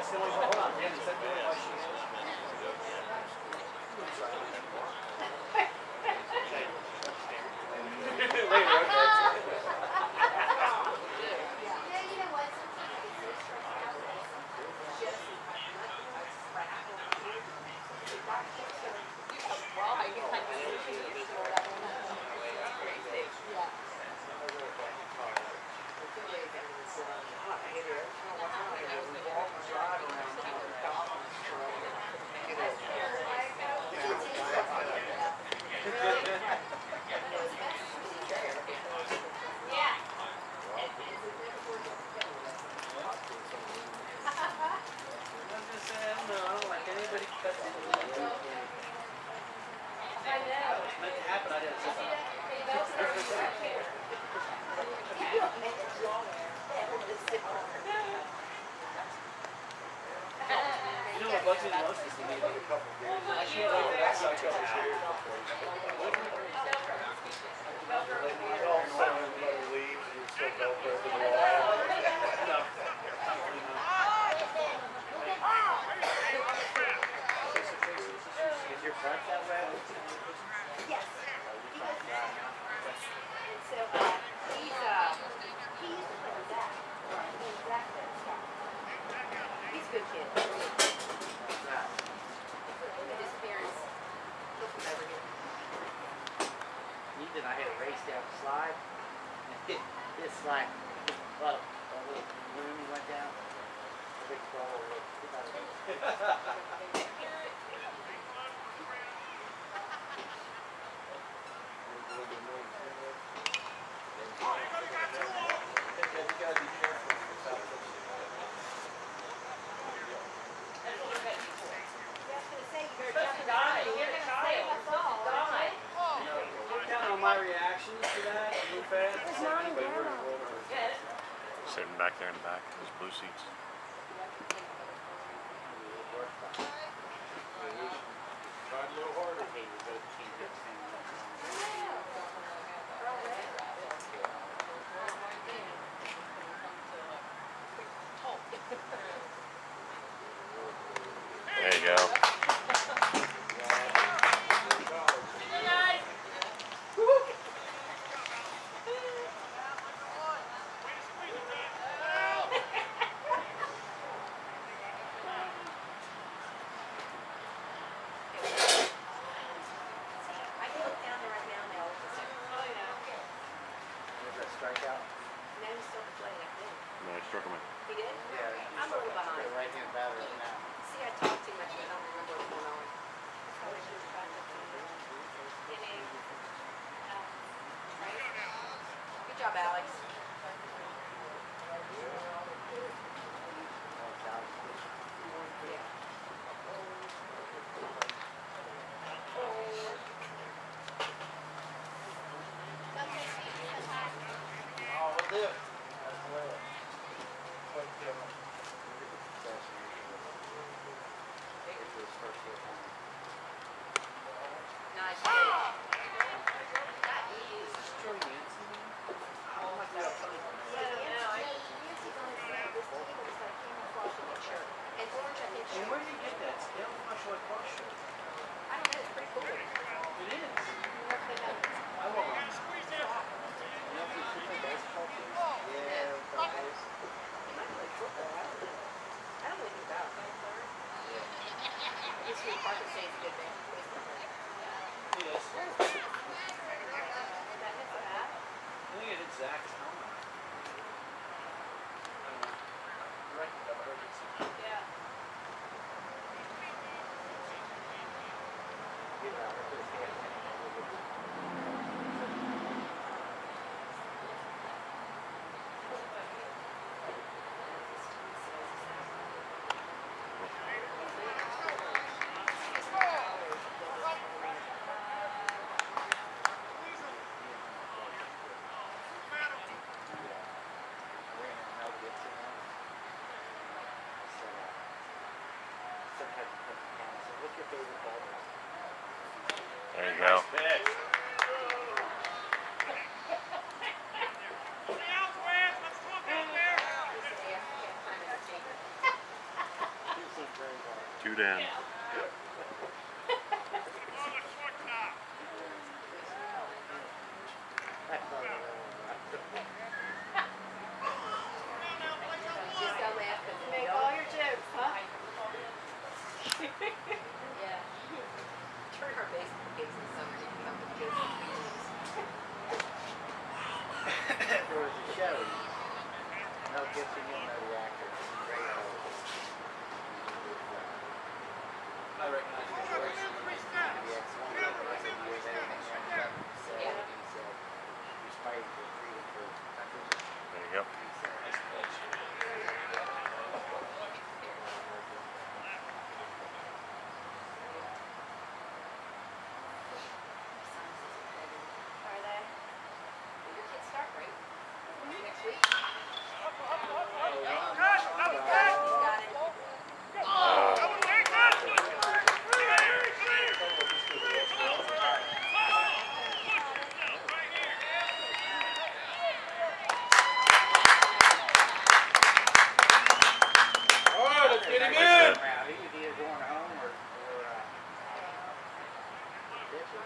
Sitting back there in the back, those blue seats. There you go. There you go. 2 down. Make all your jokes, huh? Yeah. Turn our baseball games in the summer and you can come to the baseball games. There was a show. Mel Gibson, you'll know the actor. Great artist. I recognize his voice. The X1. He was everything right. So he said he was fighting for freedom for countries. There you go. He said, Are they? Your kids start, right? Next week? either going home or pitching.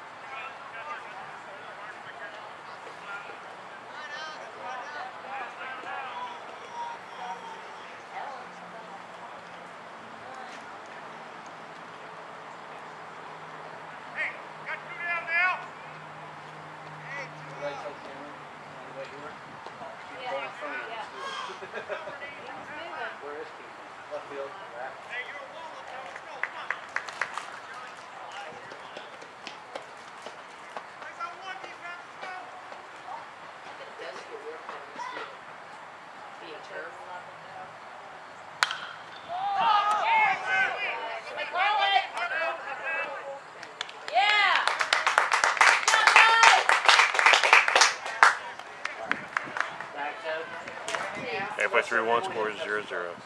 Where is he? Left field. Right. It does feel weird for this field. Being turf. Halfway through 1, score is 0-0. Oh, that is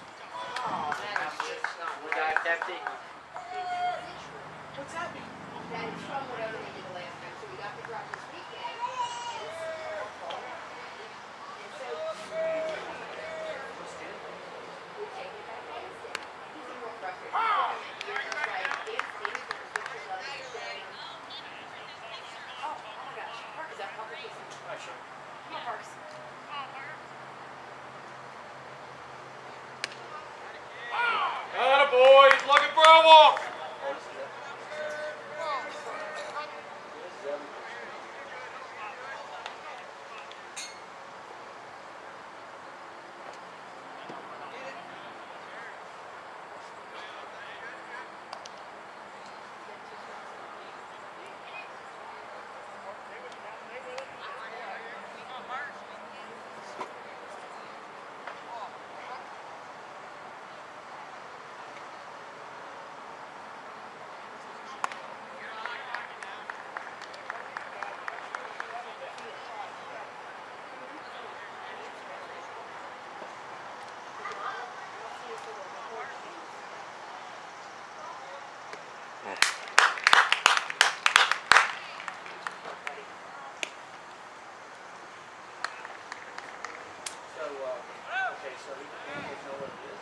just not We right. got Pepsi. What's that mean? That is from whatever they did the last time. So we got the drop this weekend. And it's purple. And so we take it back Wednesday. He's a real frustrated. He's like, it's pictures of it saying, oh my gosh, Park, is that Parker Jason? Come on, Parks. Atta boy, he's looking for a walk. So he doesn't know what it is.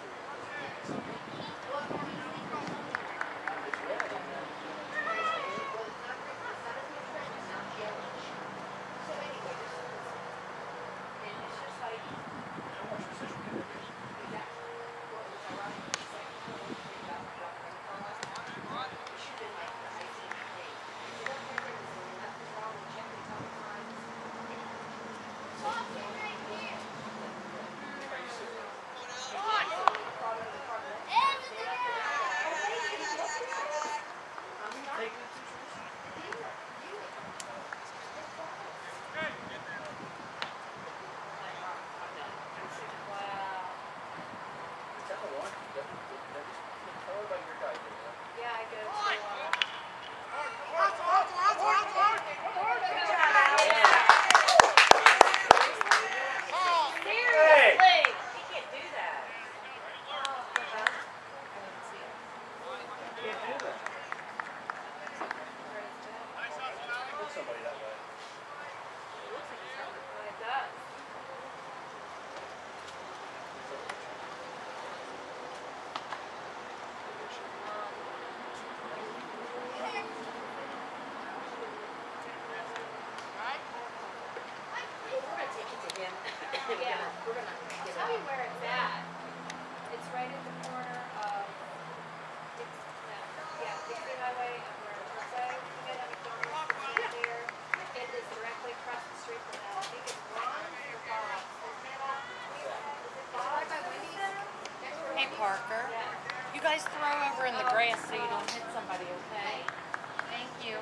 Hey, Parker. You guys throw over in the grass so you don't hit somebody, okay? Thank you.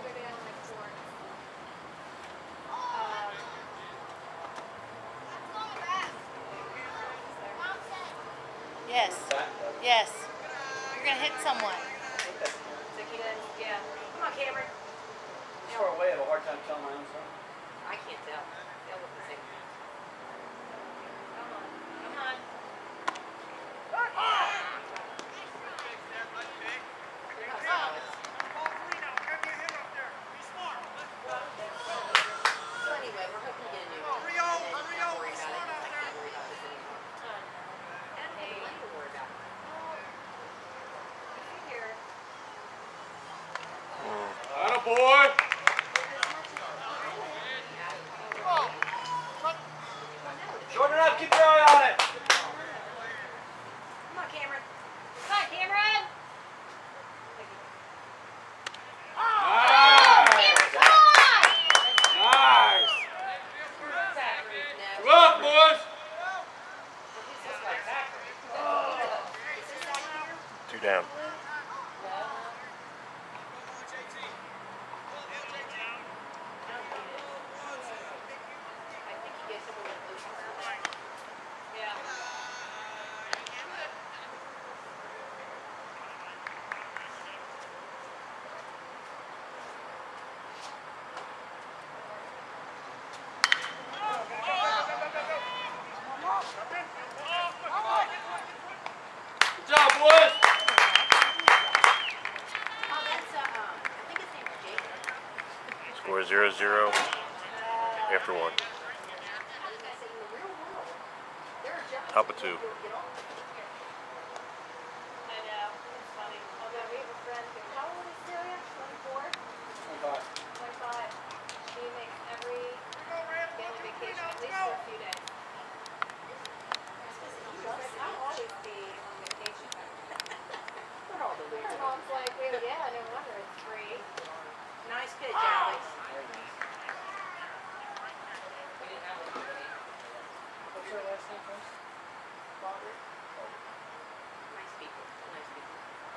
Yes. Yes. You're going to hit someone. Yeah. Come on, Cameron. How far away? I have a hard time telling my own son. I can't tell. They'll look the same. Come on. Come on. So anyway, we're hoping to get a new one. And then don't worry about it, 'cause I can't worry about this anymore. And hey, let me worry about it. Here. Atta boy. Short enough, keep your eye on it. Come on, Cameron. Come on, Cameron. Nice. No. Come on, boys. Who's this guy? Zachary. Is this Zachary? 2 down. I think he gets a little closer. Yeah. Good job, boys. Oh, that's I think his name is Jacob. Score 0-0 after 1. I was gonna say in the real world, there are jobs Top of that 2. you get on. I know. It's funny. Although we have a friend who, how old is Celia? 24? 25. She makes every family vacation at least for a few days. I'll always be on vacation. We're all deluded. Her mom's like, well, yeah, no wonder it's free. Nice pitch, Alex. What's your last name, first? Robert? Nice people. Nice people.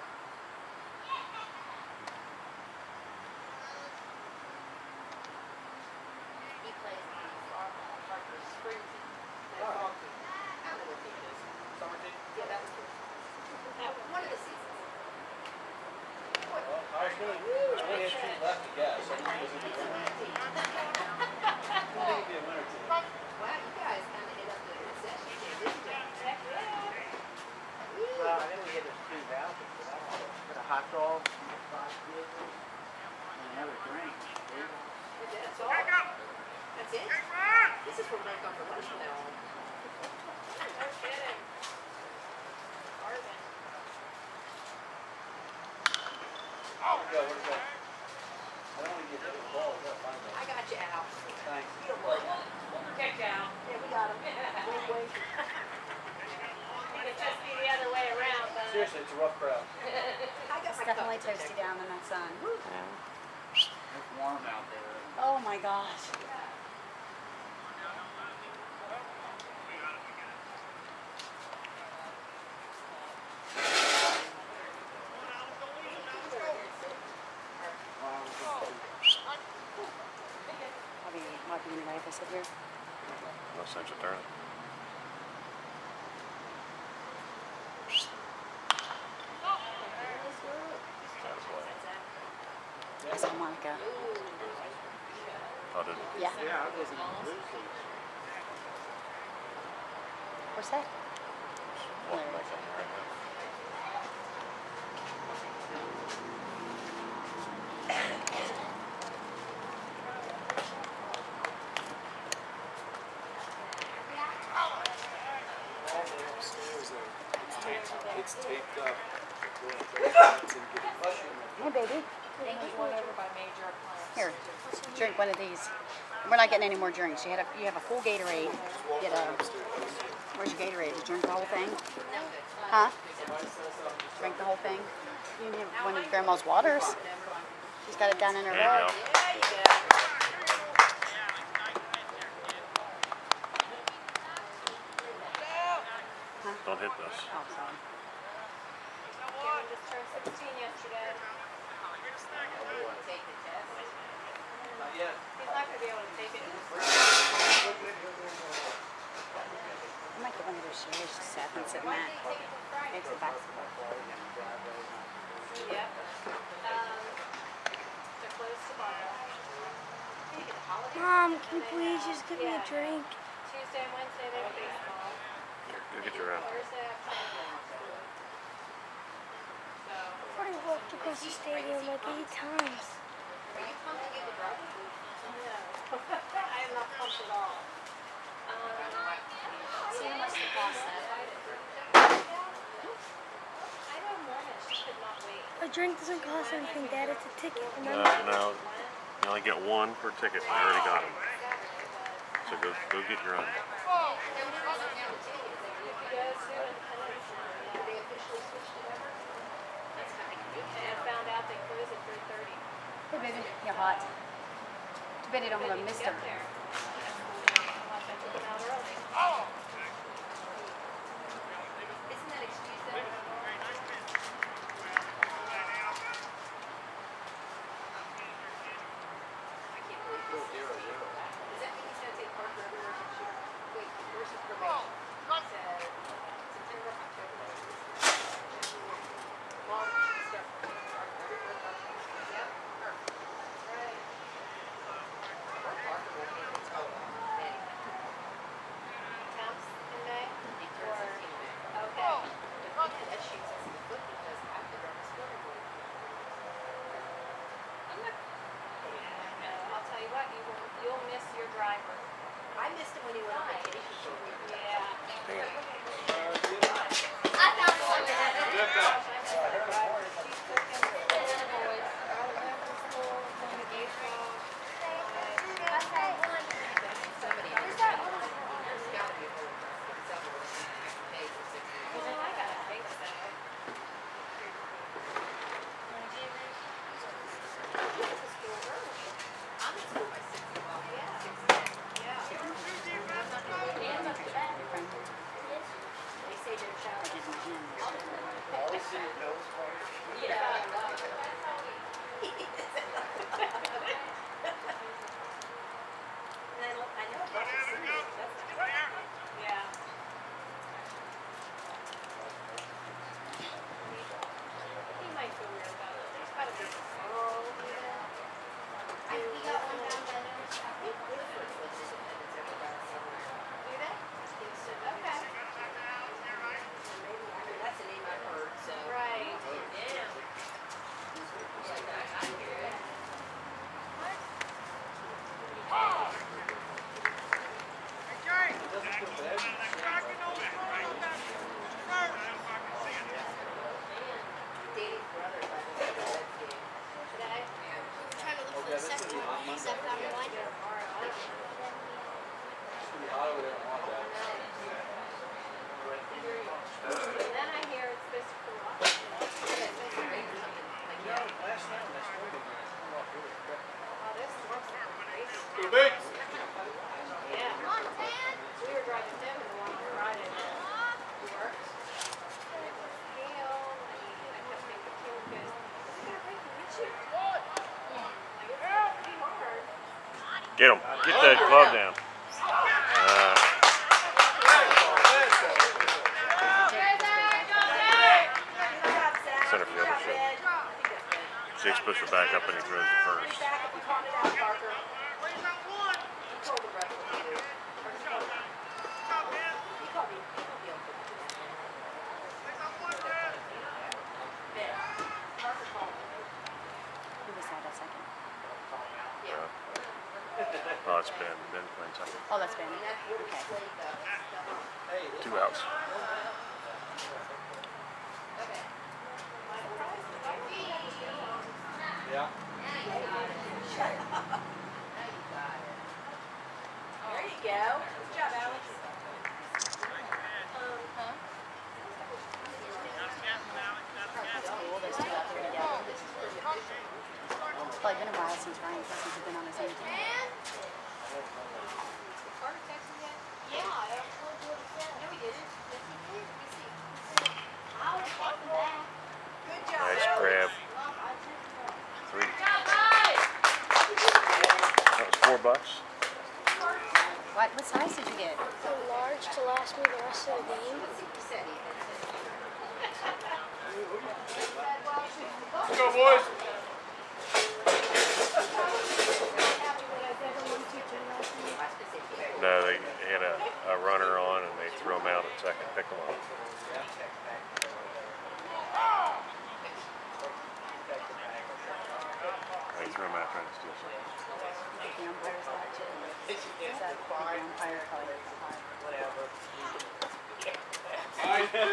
He plays on Parker Spring team. That's all team. I don't know what team it is. Summer team? Yeah, that was good. One of the seasons. Well, I only had 2 left to guess. I didn't think it was going to be a winner. Team. I didn't think it'd be a winner team. Wow, you guys kind of hit up the session here, didn't you? Heck yeah. Well, I think we had those 2 vouchers for that one. Got a hot dog, 5 kids, and another drink. That's all? That's it? This is what we're going to go for lunch from now on. No kidding. Arvin. Where'd it go? I don't want to get hit with the ball. I gotta find that. I got you, Al. Thanks. We'll kick down. Yeah, we got him. Wink, wink. It'd just be the other way around, but... Seriously, it's a rough crowd. I got It's my definitely cup to toasty protect. down in that sun. It's warm out there. Oh my gosh. I'll be walking anyway if I sit here. No sense of turning. I saw Monica. Oh, did it? Yeah. Yeah, I wasn't in the blue seats. Where's that? Walking back down there right now. It's taped up. Hey, baby. Thank you. One over by Major Appliance. Here, drink one of these. We're not getting any more drinks. You have a full Gatorade. Get a. Where's your Gatorade? Did you drink the whole thing? Huh? Drink the whole thing. You can have one of Grandma's waters. She's got it down in her There you rug. go. There you go. Don't hit this. Oh, sorry. Cameron just turned 16 yesterday. You want to take the test? Not yet. He's not going to be able to take it. I might get one of those chairs to sit and sit in Why that. did he take it to Friday? Makes it basketball. Yep. They're closed tomorrow. Take it to holiday. Mom, can you please just give me a drink? Tuesday and Wednesday they have baseball. Go get your round. Thursday afternoon. So, I've already walked across the stadium like 8 times. Are you pumped to get the drug? no. I am not pumped at all. See how much it costs that? I know Morgan, she could not wait. A drink doesn't cost anything, Dad. It's a ticket. No, Remember? no. You only get one per ticket. I already got them. So go get your own. If you go to Independence, They officially switched it over? That's kind of good. and I found out they close at 3:30. Hey, baby, you're hot. Too bad you don't have a mister. Get there. Unless I took them out early. Isn't that excuse though? I can't believe this. 0-0. Does that mean he's gonna take Parker everywhere next year? Wait, where's his probation? It said September, October, November. Long stuff. Everywhere Parker. Yep. Perfect. Right. Parker will be in the total. Temps in May? He turns 16 in May. Okay. But man, that shoots us in the foot because half the drum is scoreboard. I'll tell you what, you'll miss your driver. I missed him when he went on vacation for a week. Yeah. I found the one that had it. Get that. She's cooking for the boys. All the way up to school, going to baseball. Somebody else. There's gotta be a whole somewhere where you have to pay for 6 weeks. Well, I gotta think so. This is school early. I'm in school by 6 o'clock. Yeah. 6:10. Yeah. I'm not gonna wait. Hands up to bed. Friend, They say they're I showering. did my hand. Always see your nose part. And I know about the seniors. That's Yeah. He might feel weird about it. There's gotta be some. Oh, yeah. We got one down by Woodford was independence every about summer. Do they? Okay. That's a name I've heard, so. Right. Yeah. I hear it. It doesn't feel bad. Dating brother by the way, that game. Today? Trying to look Okay, this is gonna be hot Monday. Except on the line. Tomorrow. It's gonna be hot over there in Wanda. And then I hear it's supposed to cool off. Yeah, it's supposed to rain or something. Like, No, yeah. last time they snowed in there. It's come off really quick. Oh, this storm's something crazy. Go big! Yeah. We were driving him and the one on Friday. We worked. And it was hail. And I kept thinking, Kim goes, is it gonna rain and hit you? Like, it's pretty hard. Get him. Get that glove down. Center fielder should. Jake's supposed to back up and he throws it first. Back up and calm it down, Parker. He told the rest what to do. Or he told me. He called me. He called me up. Ben. Parker called me. Who was that a second? Yeah. Oh, it's Ben. Ben's playing second. Oh, that's Ben. And that would Okay. have slayed the. Hey, this 2 outs. Okay. Yeah. There you go. Good job, Alex. That's cool. Those two out there together. This is pretty official. It's probably been a while since Ryan and Cousins have been on the same team. Carter texted yet? Yeah, I don't know what it said. No, he didn't. Yes, he did. Let me see. I was walking back. Crab. 3. That was $4. What size did you get? A large to last me the rest of the game. Let's go, boys. No, they had a runner on and they threw him out at second, picked him up. They threw him out trying to steal something. The umpire's that too. Is that the umpire color? Nice pitch.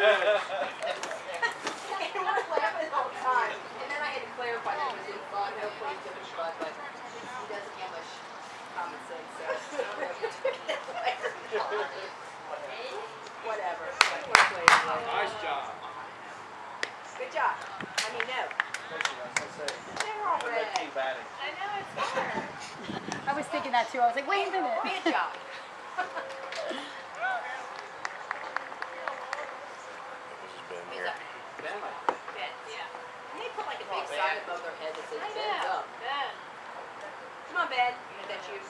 I was laughing the whole time. And then I had to clarify that it was in fun. Hopefully he took a shot, but he doesn't have much common sense, so I don't know if he took it that way or not. Whatever. Nice job. Good job. I mean, no. They're all red. I know it's hard. I was thinking that too. I was like, wait a minute. Good job. This has been here. Ben, yeah. They put like a big sign above their head that says Ben's up. Ben. Come on, Ben. That's you.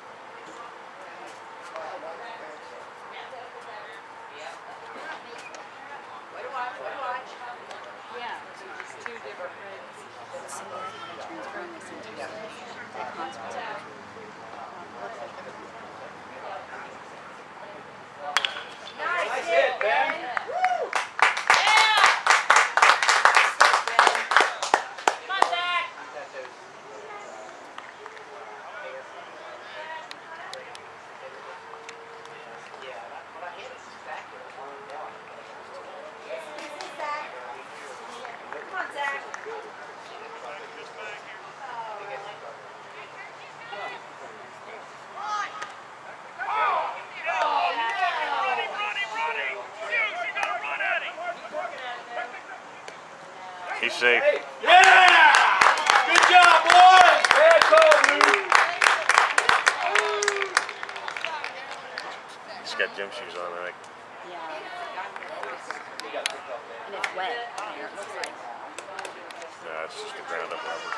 Way to watch, way to watch. Yeah, so just 2 different reds. Similar to the transfer on this interest. That concept. Nice hit, Ben. Woo! Come on, Zach. Come on, Zach. He's safe. Yeah! Good job, boys! Bad call, Lou. He's got gym shoes on, I think. Yeah. And it's wet. It looks like. No, it's just a ground up rubber.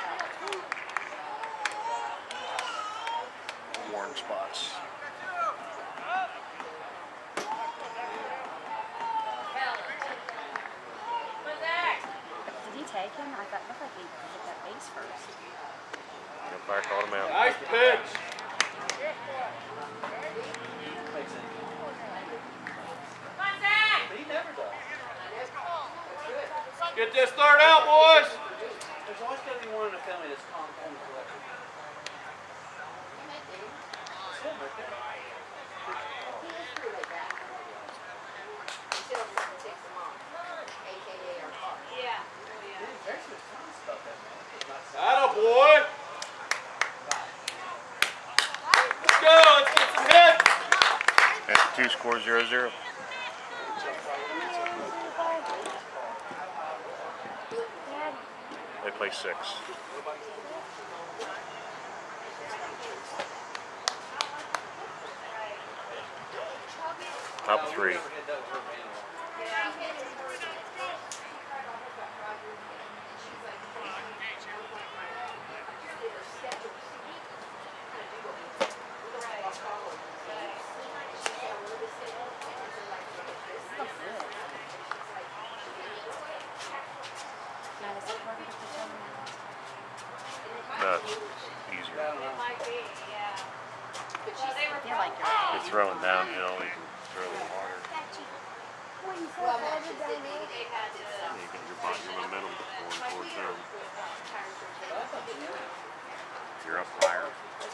Worn spots. Did he take him? I thought it looked like he hit that base first. The umpire called him out. Nice pitch. Come on, Zach. Get this third out, boys. There's always going to be one in the family that's calm and collected. Yeah. Atta boy. Let's go. Let's get some hits. That's 2 score 0-0. They play 6. Top 3. No, it's easier. It might be, yeah. Well, they were They're like You're throwing downhill, you can throw a little harder. they had to. You get your momentum going towards them. You're up higher.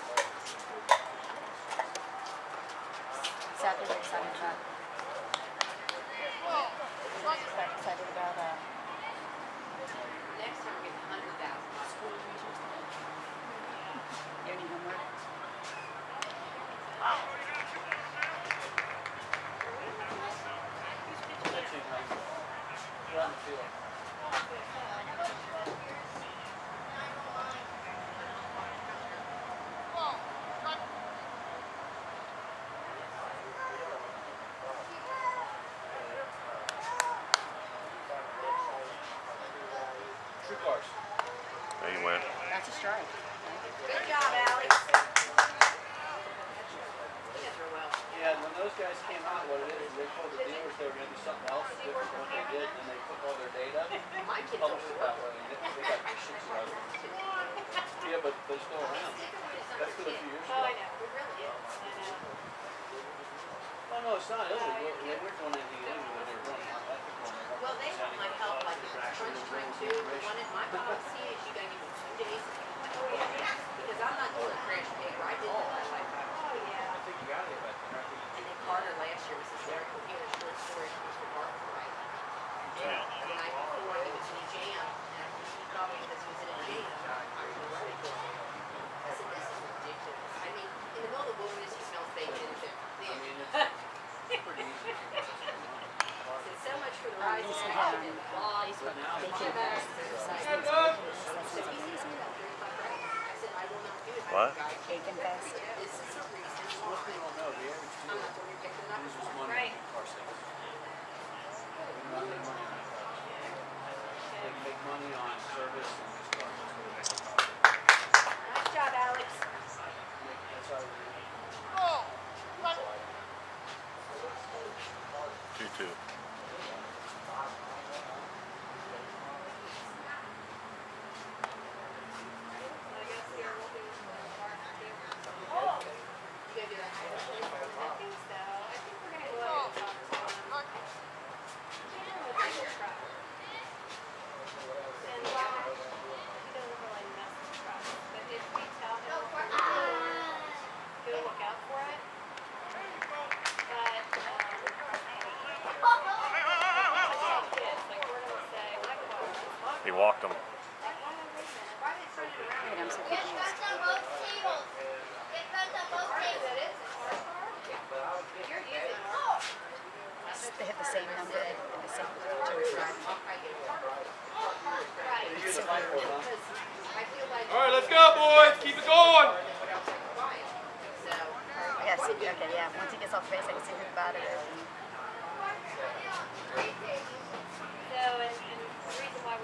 Exactly what excited about. Excited about Next time we're getting 100,000. school research. Any homework? cars. There you went. That's a strike. Good job, Alex. He does real well. Yeah, when those guys came out, what it is, they told the dealers they were going to do something else different than what they did, and they took all their data, My kids published it that way, and they got the shit out of it. Yeah, but they're still around. That's been a few years Oh, ago. I know. It really is. I know. Oh, no, it's not illegal. They weren't doing anything illegal when they were doing it. Well, they want my help, like in crunch time too. One of my policy is you gotta give me 2 days. Because I'm not doing crash paper. I did that last time. Oh, yeah. I think you got it, but I think And then Carter last year was his Derek O'Hara short story from Mr. Barker, right? And the night before he was in a jam, and he called me because he was in a jam. I said, this is ridiculous. I mean, in the middle of the wilderness, he smells bacon and shit. I mean, it's pretty easy. I said, so much for the rise of fashion and the blog. Facebook. I They can said, I will not do it. What? Bacon Fest. This is a reason Most why. people don't know the average I'm dealer not going to pick the numbers. loses money Right. on car sales. They don't make money on cars. They make money on service and this car. Nice job, Alex. That's how it is. 2-2. I guess we are looking for a partner too. You gotta do that. I think so. I think we're gonna go ahead and talk to him. With the truck. And he doesn't really mess with trucks. But if we tell him, he'll look out for it. But, kids, like we're gonna say, like, He walked him. Wait, I'm so confused. They have the same number and the same You're the fight for it, huh? All All right, let's go, boys. Keep it going. Yes, okay, yeah. Once he gets off base, I can see who the batter is. So, and the reason why we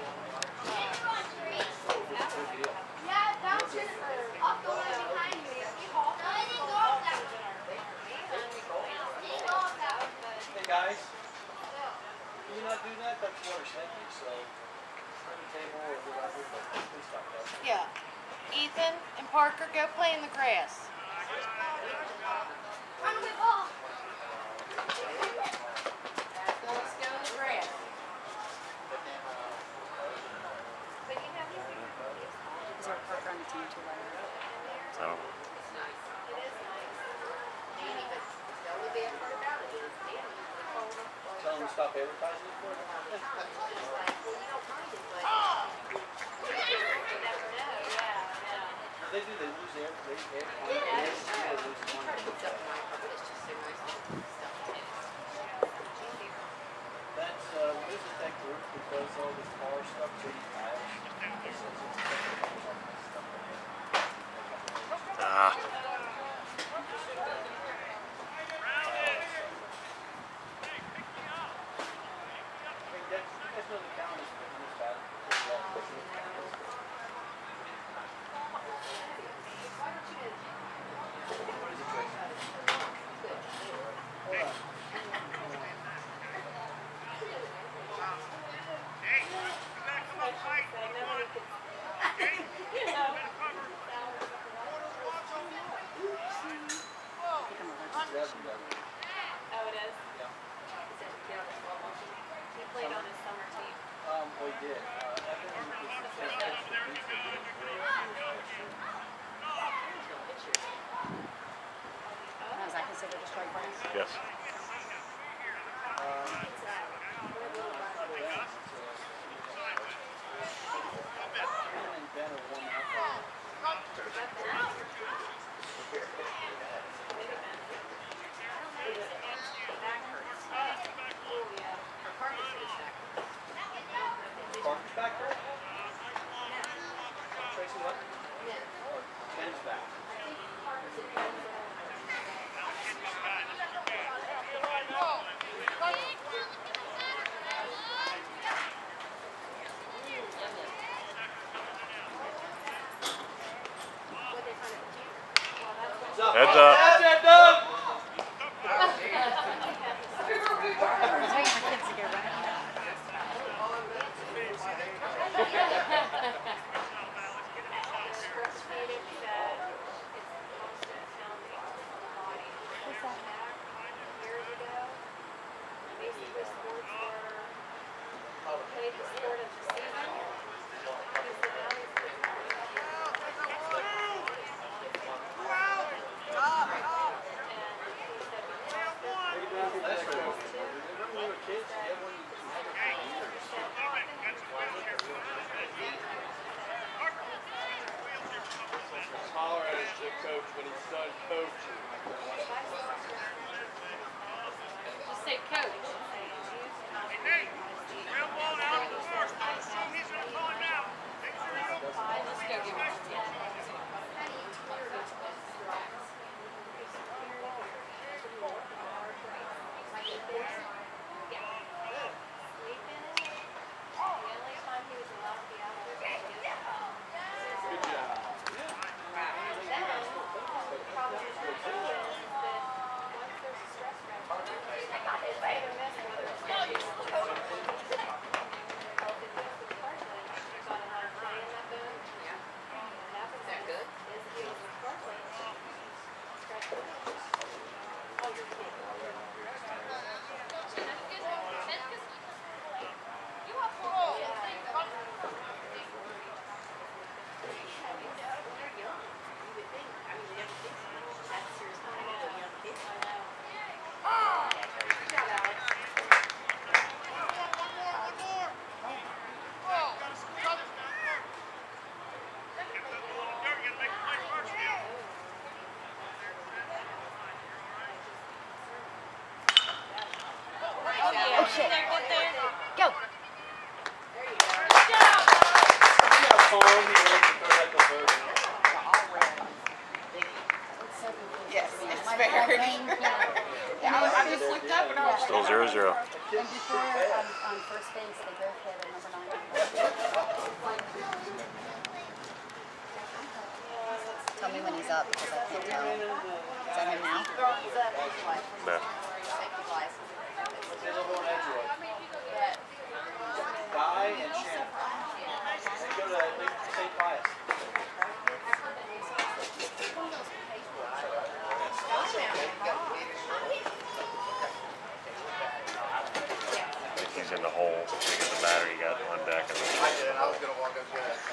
Hey, guys. Can you not do that? That's worse, thank you. So, table or whatever, but please stop that. Yeah. Ethan and Parker, go play in the grass. Let's go in the grass. Is there a Parker on the team too later? I don't know. It's nice. It is nice. Danny, but the only bad part about it is Danny. Tell them to stop advertising for it. It's like, well, you don't mind it, but You never know, yeah. They do. They lose their. They lose he tried to money. put stuff in my car, but it's just so nice to stuff in it. That's what is it that group that does all this car stuff? Ah. Oh, it is? He played on his summer team. We did. Now, is that considered a strike break? Yes. Parker's back there? Tracy what? Ben's back. Heads up. That's it, Doug. I was waiting for kids to get ready. Breastfeeding said it's the most unhealthy on the body. What's that? Years ago, basically sports were played the sport of the season. He said now these kids are Holler at his coach when he's done coaching. Just say coach. Let's go give him Oh shit. Go. Yes, it's My very. I just looked up and I was Still 0-0. And before, on first base, they both had a number 9. Tell me when he's up, because I can't tell. Is that him now? No. Guy and Shannon. They go to St. Pius. I think he's in the hole. I think it's the batter he got on deck. I did. I was going to walk up to that.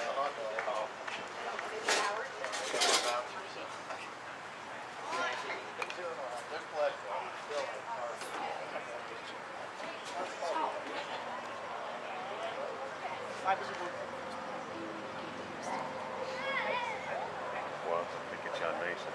Why would you want Well, I think it's John Mason.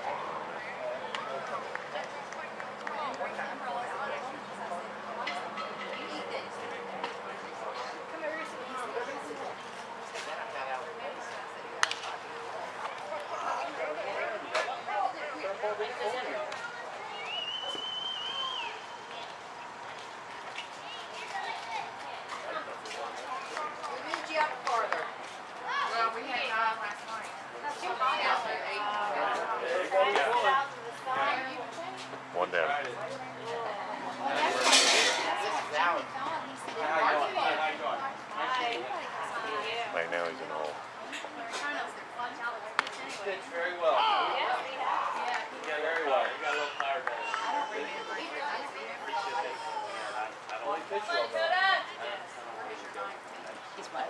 We moved you up farther. Well, we had 9 last night. That's too hot out there. 8. One down. This is Alan. Right now he's in the hole. Pitched very well. Yeah, very well. You got a little tired there. Only pitched well, though. He's what?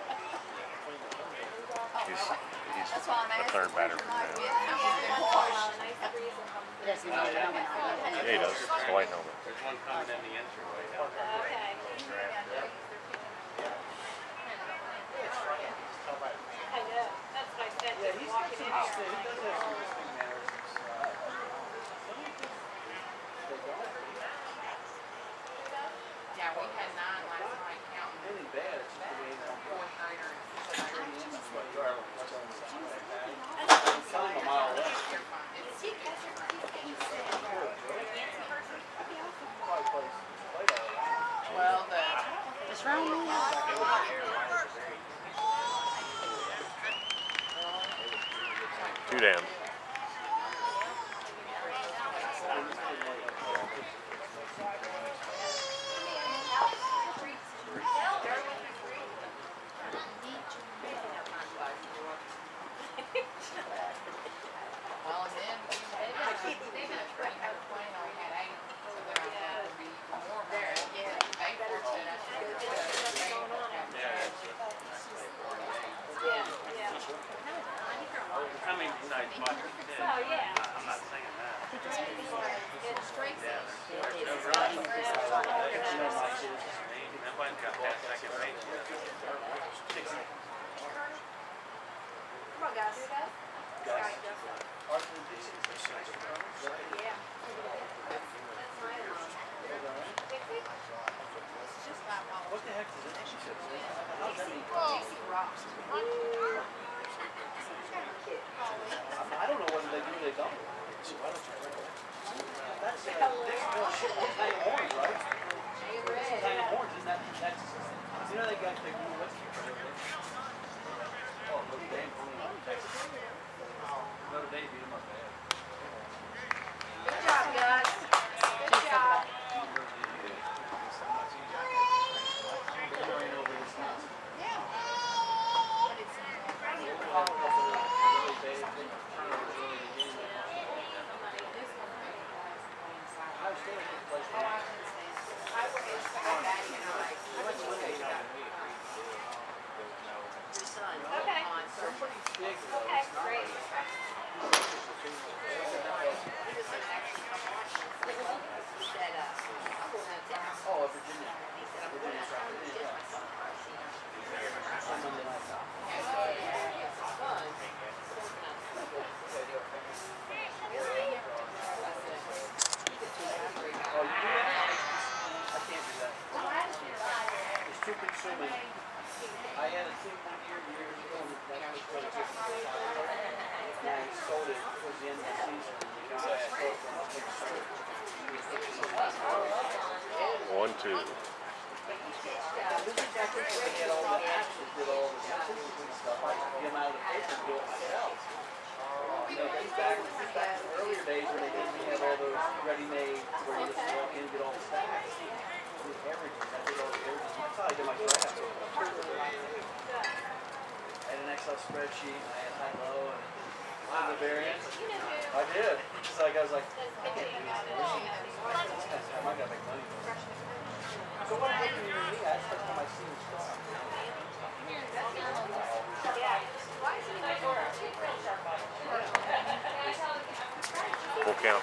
He's the third batter for them. He doesn't know the helmet on. Yeah, he does. It's the white helmet. There's one coming in the entryway. Okay. I know. That's what I said. Yeah, Just he's walking in interesting. here. He does have some interesting mannerisms. Yeah, we had 9 last night counting. Anything bad, it's just the way that 4th grader and 5th grader. that's what Garland was telling me. It's kind of a mile left. You're fine. It's Probably played all around. well, the What's wrong with me? Two down. Oh, yeah. I'm not saying that. It strengthens. Nobody's got that second base yet. Come on, guys. Guys. Yeah. That's my mom. What the heck is it? She said, how's that mean? Casey rocks. I don't know whether they do or they don't. That's shit. Hanging horns, right? Hanging horns, isn't that? That's, you know they got the what's the oh, Notre Dame, Texas. Notre Dame beat them up bad. Good job, guys. Good job. Okay. Okay, great. Oh, Virginia. Oh, you do that? I can't do that. It's too consuming. I had a team one years ago, and that was really just and I sold it towards the end of the season. And the guy I sold from up in Surrey. 1-2. They had all the actions, did all the statistics and stuff. I could get them out of the paper and do it myself. You know, this back in the earlier days when they didn't have all those ready-made where you just walk in and get all the stats. I did everything. I did all the everything. That's how I did my drafts. I had an Excel spreadsheet, and I had high-low, and the variance. I did. Because I was like, I can't do this. I gotta make money. So what happened to me? That's the first time I seen the star. Full count.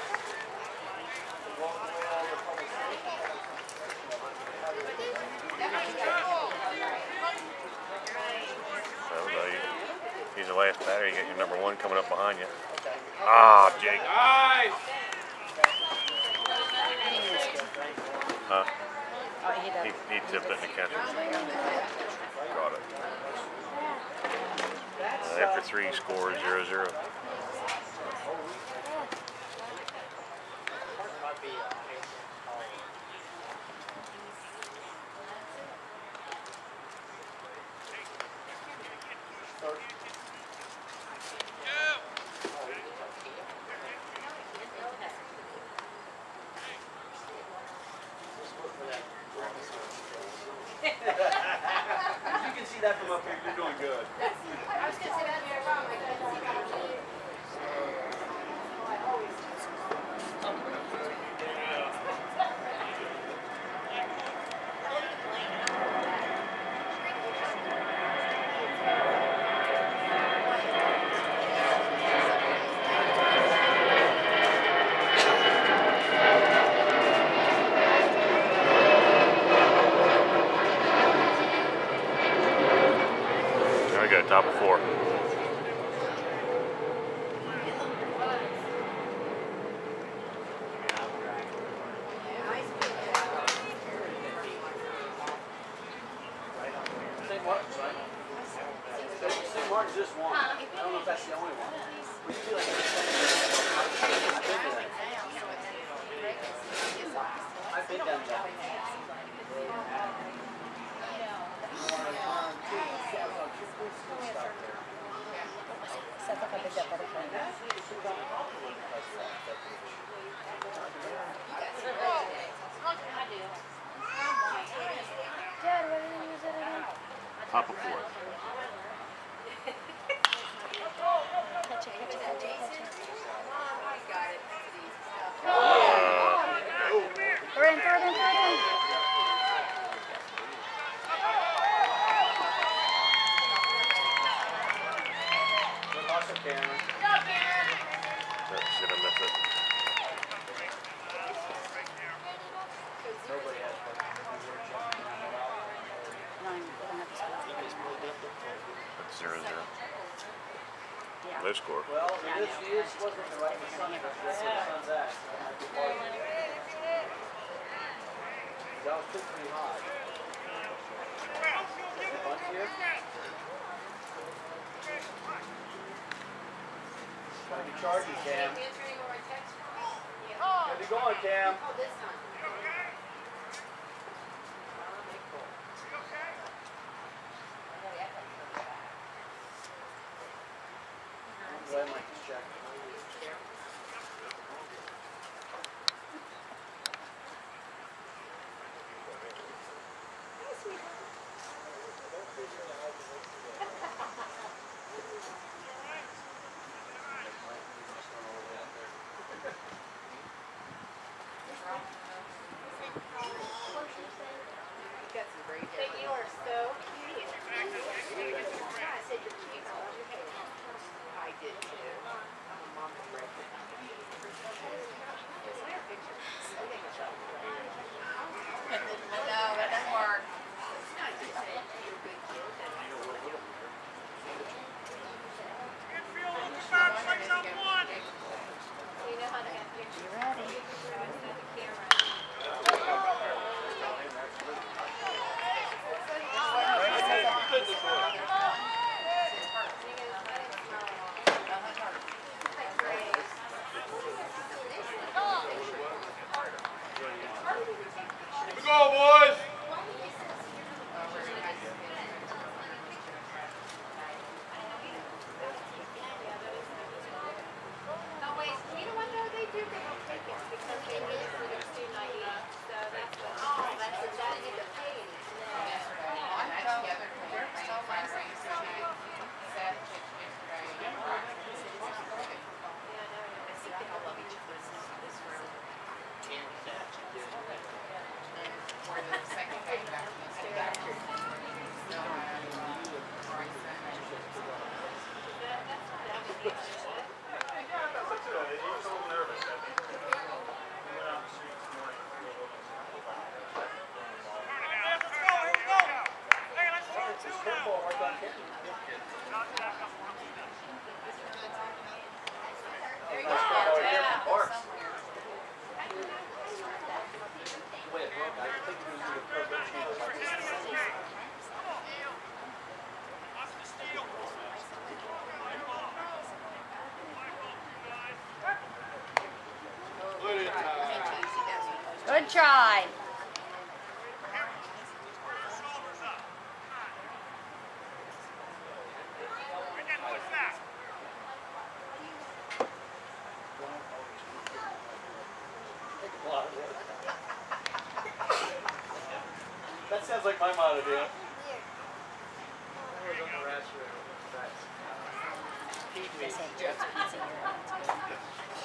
Well, he's the last batter. You get your number 1 coming up behind you. Ah, Jake. Huh? He tipped it in the catcher. Got it. After 3, score 0-0. You can see that from up here. You're doing good. I was going to say that there wrong. There we go, top of 4. St. Martin's, right? St. Martin's just one. I don't know if that's the only one. We feel like I've been down there. Set up a big butterfly. Dad, why didn't you use it again? Top of 4. Catch it, catch it, catch it, catch it. Throw it in, throw it in, throw it in. Good hustle, Cameron. Good job, Karen. 0-0. Yeah. No score. Well, this wasn't the right sun. That was that. So that might be part of it. That was pretty high. Bunch here. Trying to be charging, Cam. Answering or a text. Yeah. Where you going, Cam? Oh, this time. Well, I might just check. You've got some great hair. But you are so cute. I said you're cute. So I love your hair. I did too. I'm a mom of red. Is there a picture? I think it's up. No, that doesn't work. It's not just saying you're a good kid. You know how to have pictures. You ready? I was at the camera. Here we go, boys! No, wait, you know what though? They do get on tickets because they need it for their student ID. So that's what. Oh, that's what that is. They're paying. Good try. That sounds like my motto, dude. They say Jack's Pizza here. That's good.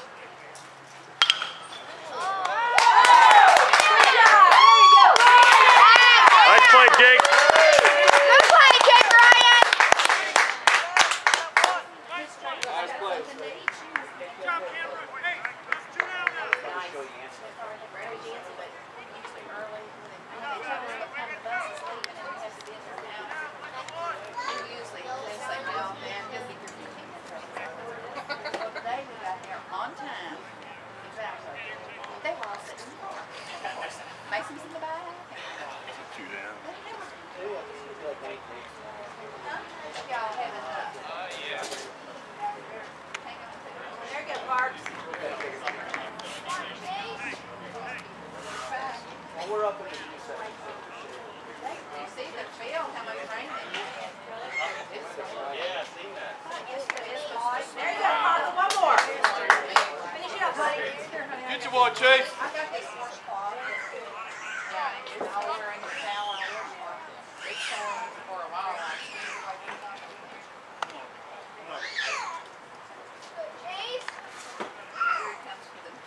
Nice play, Jake. Good play, Jake Ryan. Nice play. Mason's in the back. 2 down. Y'all having there you go, Parks. Well, we're up in the few seconds. You see the field, how much rain they get? Yeah, I seen that. There you go, Parks. One more. Finish it up, buddy. Get your boy, Chase. I got this washcloth. Yeah, it's all wearing the towel. It's showing for a while. Chase? Here it comes to the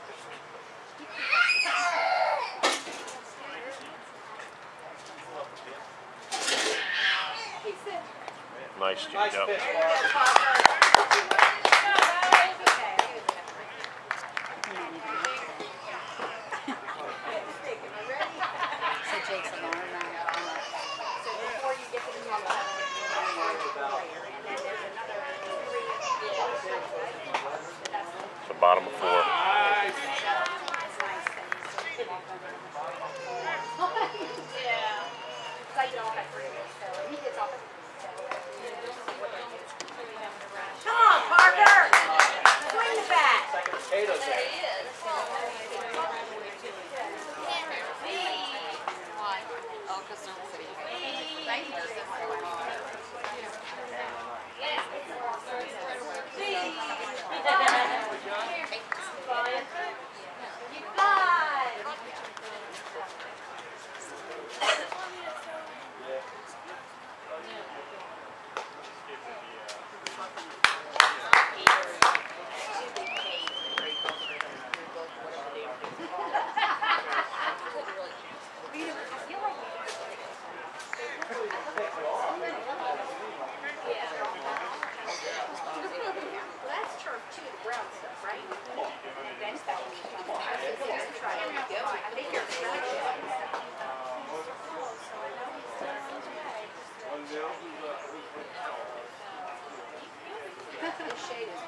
he said, Nice, Jake. Nice Yep. pitch, there you Mark. go, Parker. So Jake's a learner now. So before you get to the bottom of 4. Yeah. Like it all had 3 of us, so he gets off at 3. Come on, Parker! Swing the bat! Potatoes there. Oh, because they're city. Thank you. You fly! That's term 2, the brown stuff, right? That's that one. I think you're the shade is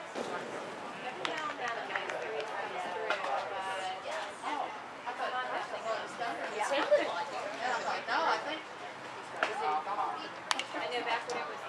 I know back when it was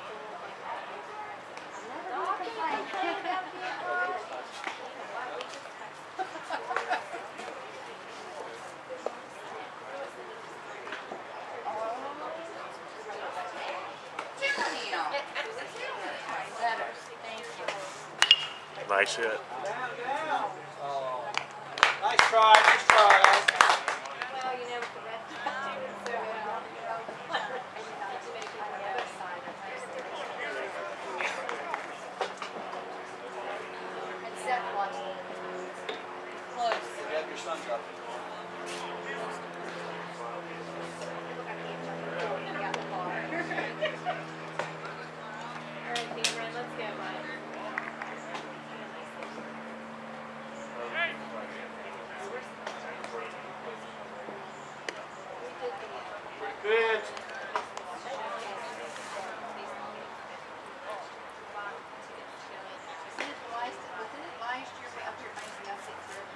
Nice hit. Oh. Nice try, nice try. well, you know, the red so Close. You have your sons up. Alright, Cameron, let's go, bud. Good. Last year, we up here, maybe I think they're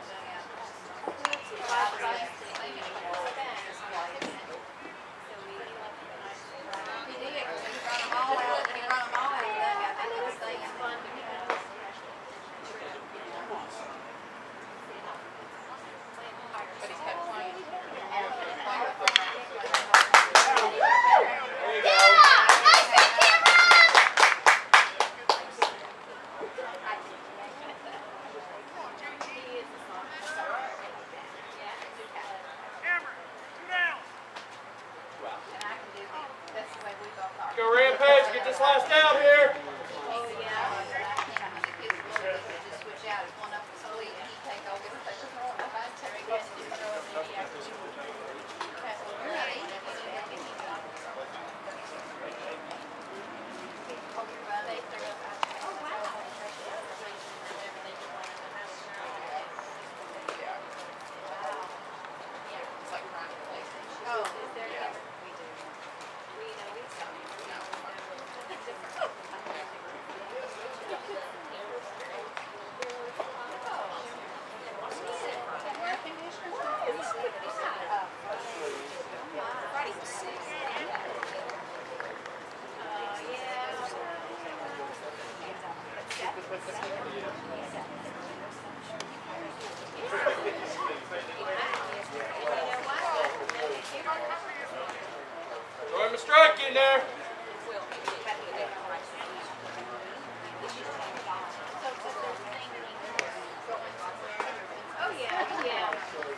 Go Rampage, get this last down here. Oh, is there ever? We know we saw. Throw him a strike in there. Oh yeah, yeah.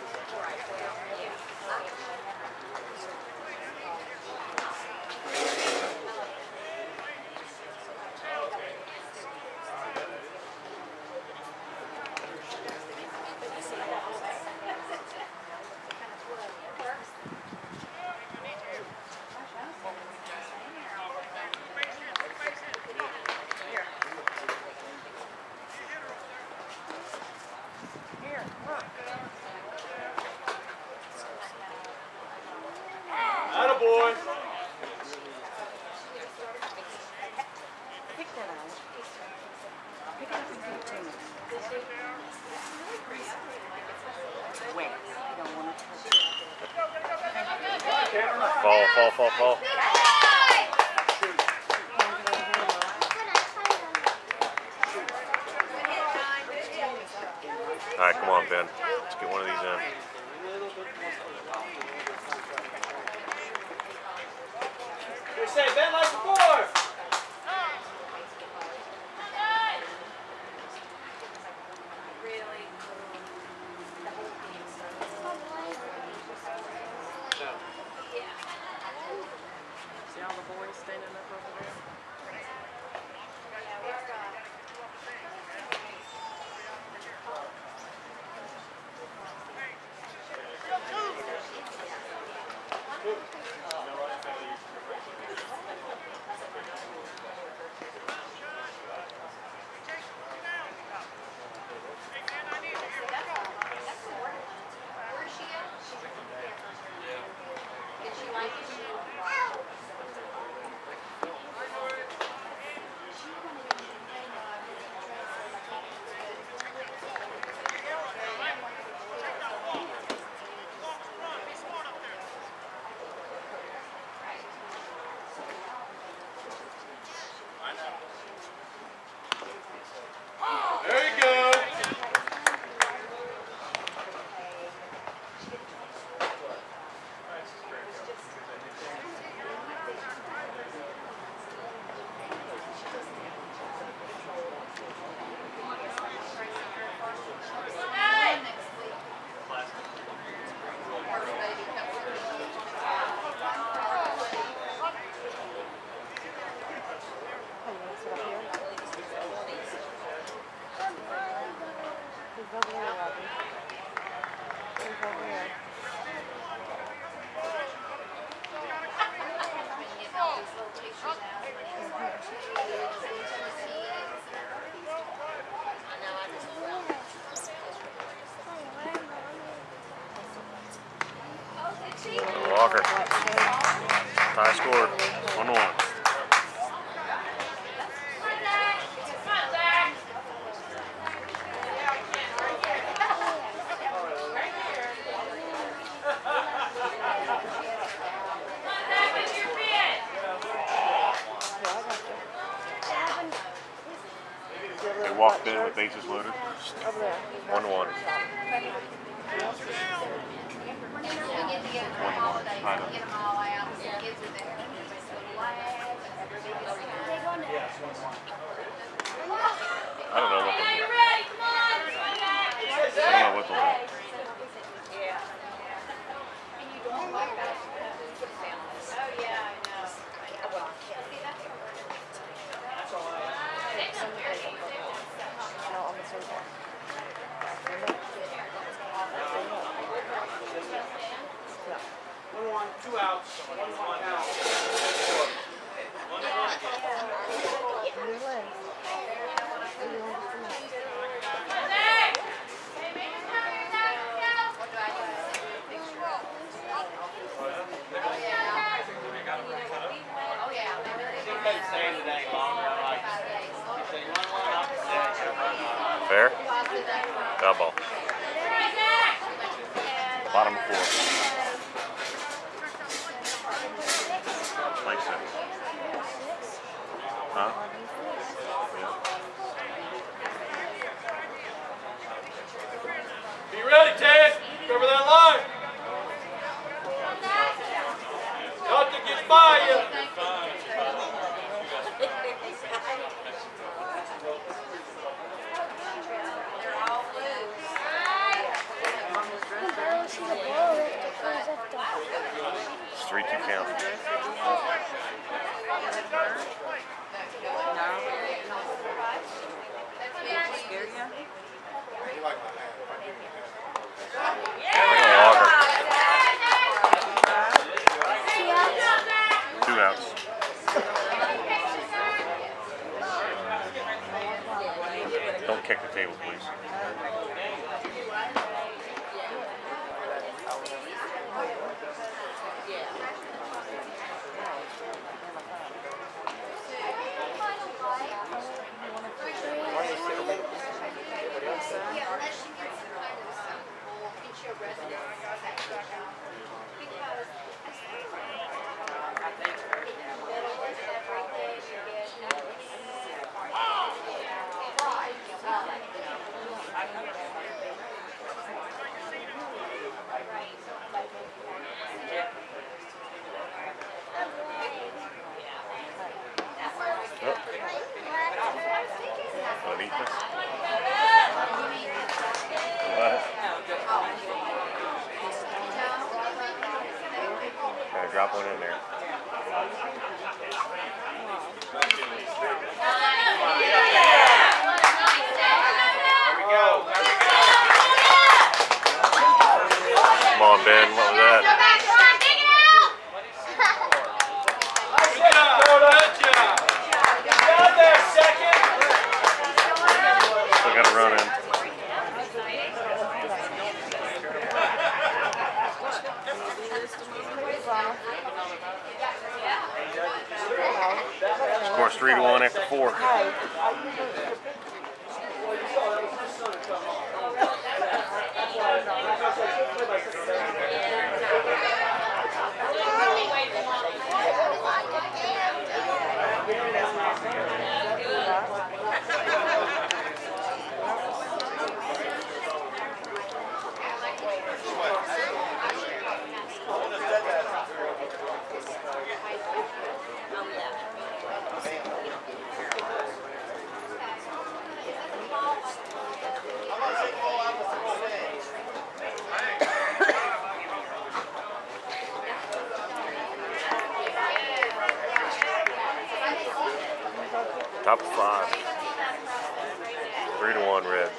Attaboy. pick that out. Pick it up and give it to me. Where? You don't want to touch it. Fall. All right, come on, Ben. Let's get one of these in. You say Ben like before. Really? The whole game started. Yeah. See all the boys standing up over there? Yeah, we're Where's she at? Did she like it? There you go. Walker. Tie score. 1-1. They walked in with bases loaded. 1-1. We get together for holidays, we get them all out, the kids are there, everybody's so laugh, everybody's I don't know what they'll do. I don't know what they'll do. And you don't like that, put it down. Oh, yeah, I know. Well, see, that's what we're doing. One, 2 outs. 1 out. Oh, yeah. Saying it ain't longer. I like saying 1-1 up. Fair? Foul ball. Bottom 4. Makes sense. Huh? Be ready, Ted. Cover that line. Nothing gets by you. It's 3-2 count. Walker. 2 outs. Don't kick the table, please. Yeah. defense. What? Drop one in there. Come on, Ben. What was that? Still got to run in. Score's 3-1 after 4. Top of 5. 3-1 Reds.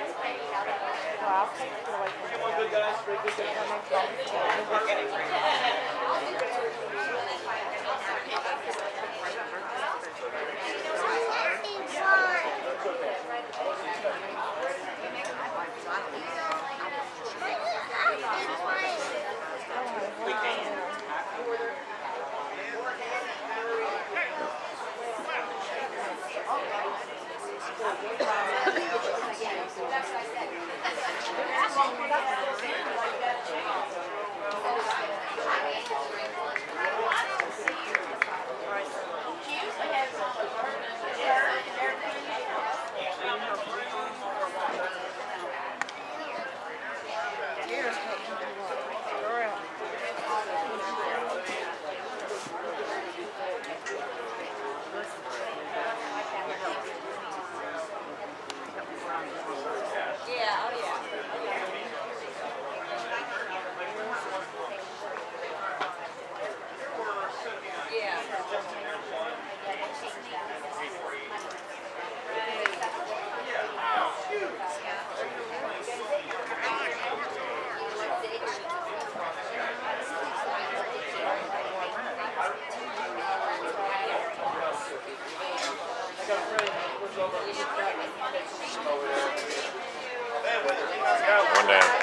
One down.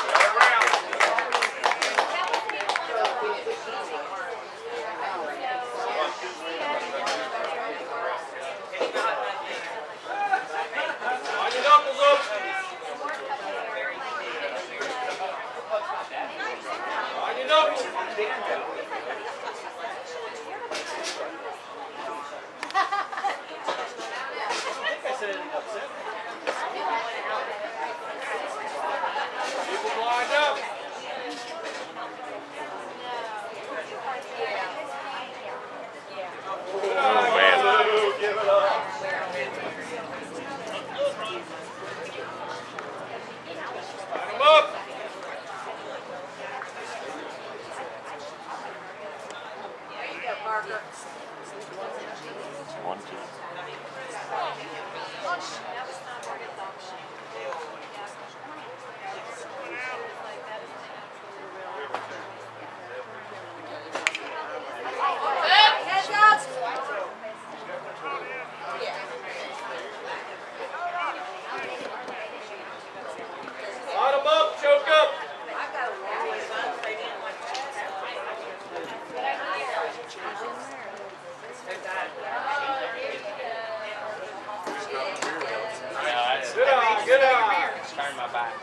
Turn my back.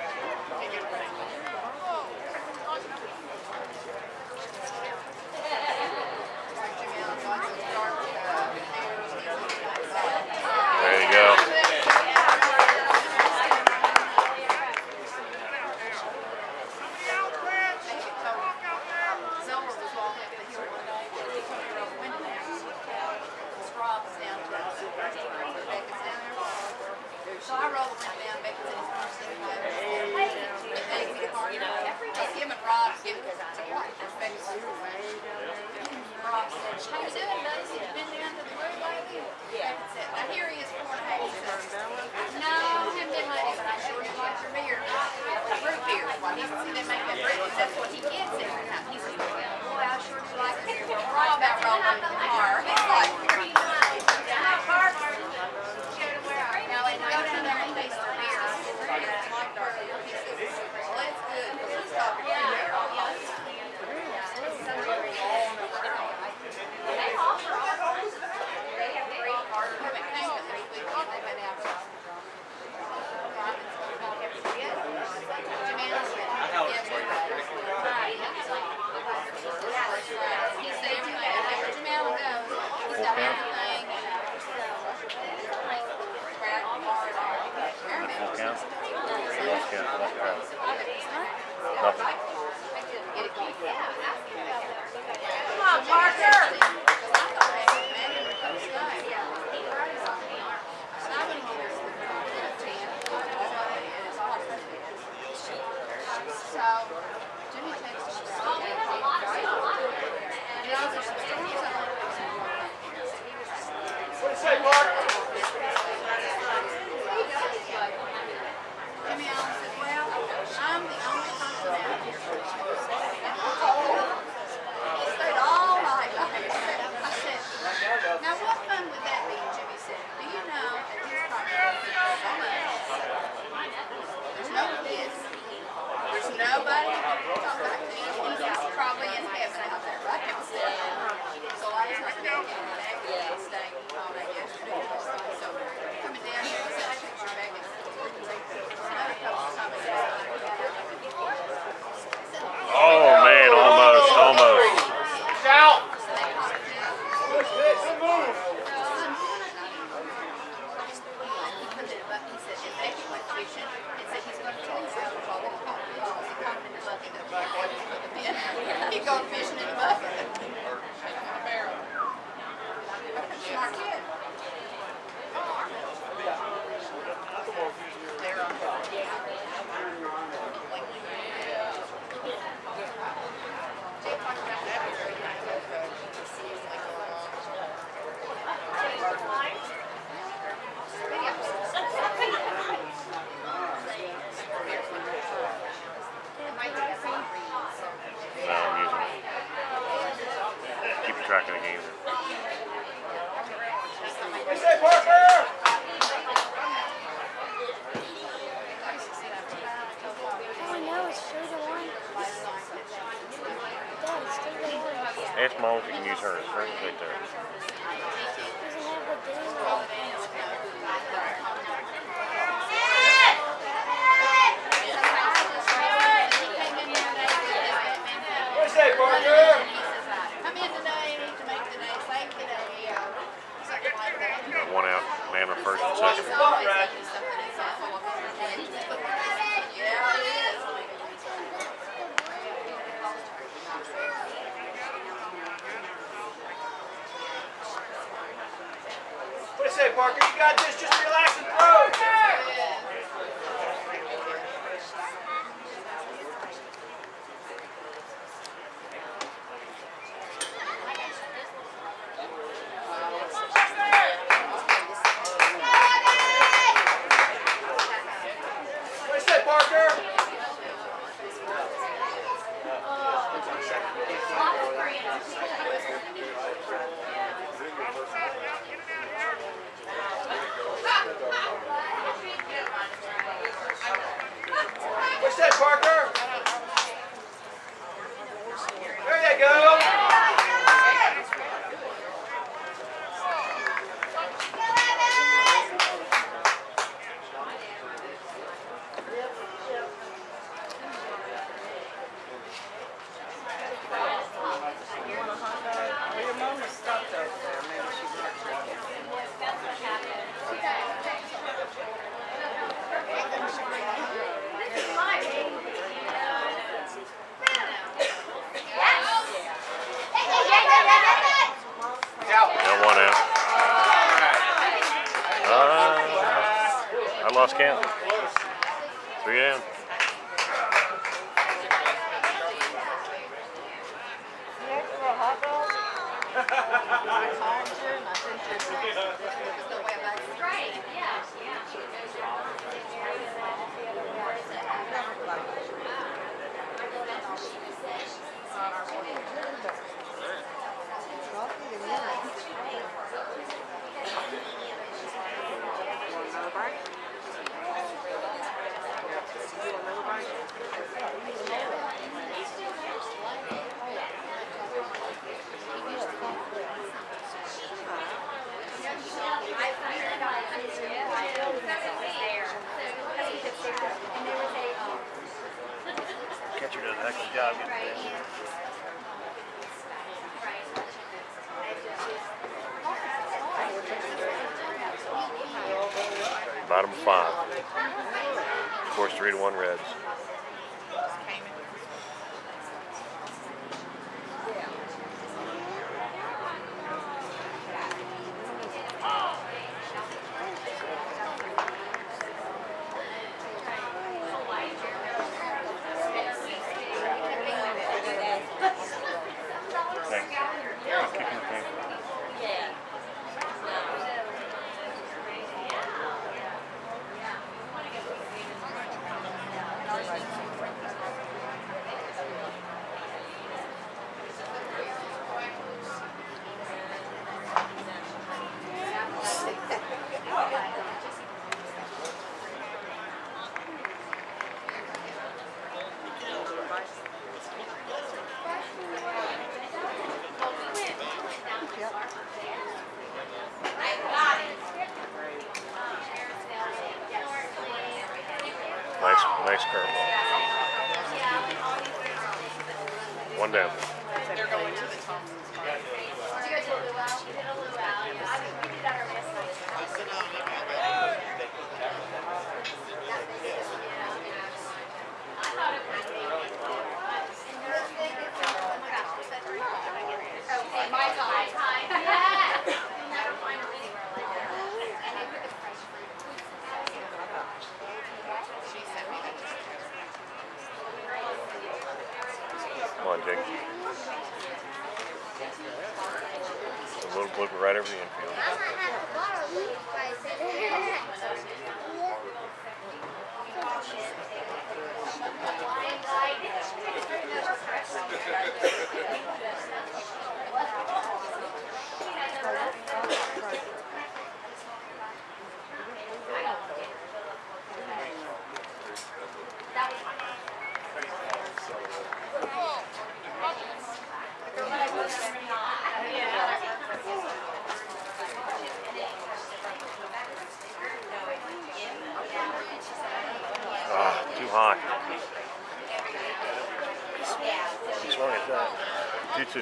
There you go. So I rolled the window down, Becky said it's first thing to go. Him and Rob give it to what? Becky said, Rob said, how you doing, Daisy? You been down to the brew lately? Yeah. Becky said, now here he is, 4 and a half. He said, no, I haven't been lately, but I sure do like your beer. Root beer. He said, they make that root beer. That's what he gets every time. He said, boy, I sure do like beer. Rob out rolling in the car. He's like, now they go down there and taste their beer. It's like dark. He says, well, it's good. He's talking to me. Oh man, almost. He'd go fishing in the bucket. Smart kid. No, I'm using it. Keep track of the game. Hey, Parker! All I know is 3-1. Dad, it's 3-1. Ask Mom if you can use hers. Hers is right there. Doesn't have the game. What say, Parker? Come in today to make the day, save the day. Something like that. Got one out, man on first and second. It's always something example of yeah, it is. What do you say, Parker? You got this. Just relax and throw. What do you say, Parker? lost count. 3 down. Catcher does a heck of a job getting it down. Bottom of 5. Of course, 3-1 Reds. Nice curveball. 1 down. They're going to the Thompson's party. Did you go to a luau? We did a luau, yeah. We did that our last night. I thought it was big. Oh my gosh, was that right? Oh, my God. Yeah. You'll never find them anywhere like that. And they put the fresh fruit. She sent me that. Come on, Jake. A little blooper right over the infield. Too high. He swung at that. 2-2.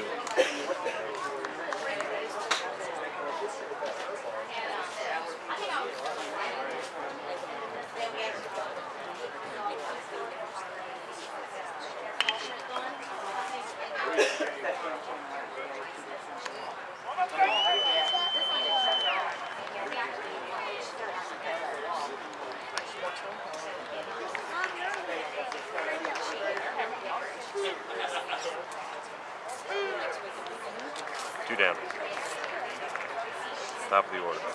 Two down. Top of the order.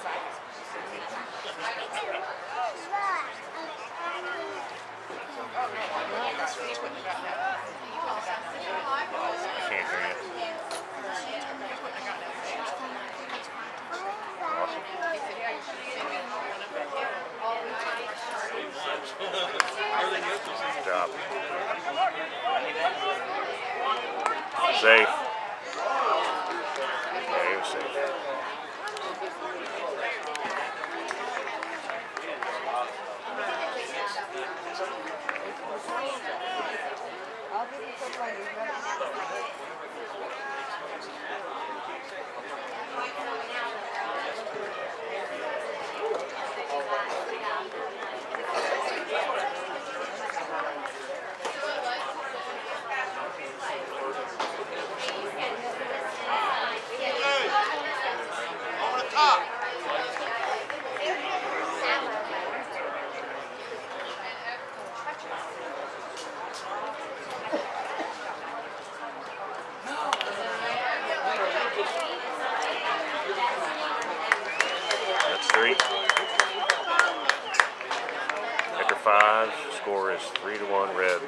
I can't hear you. Awesome. Good job. Safe. Yeah, he was safe. I'll give you some later. 3. After 5, score is 3-1 Reds.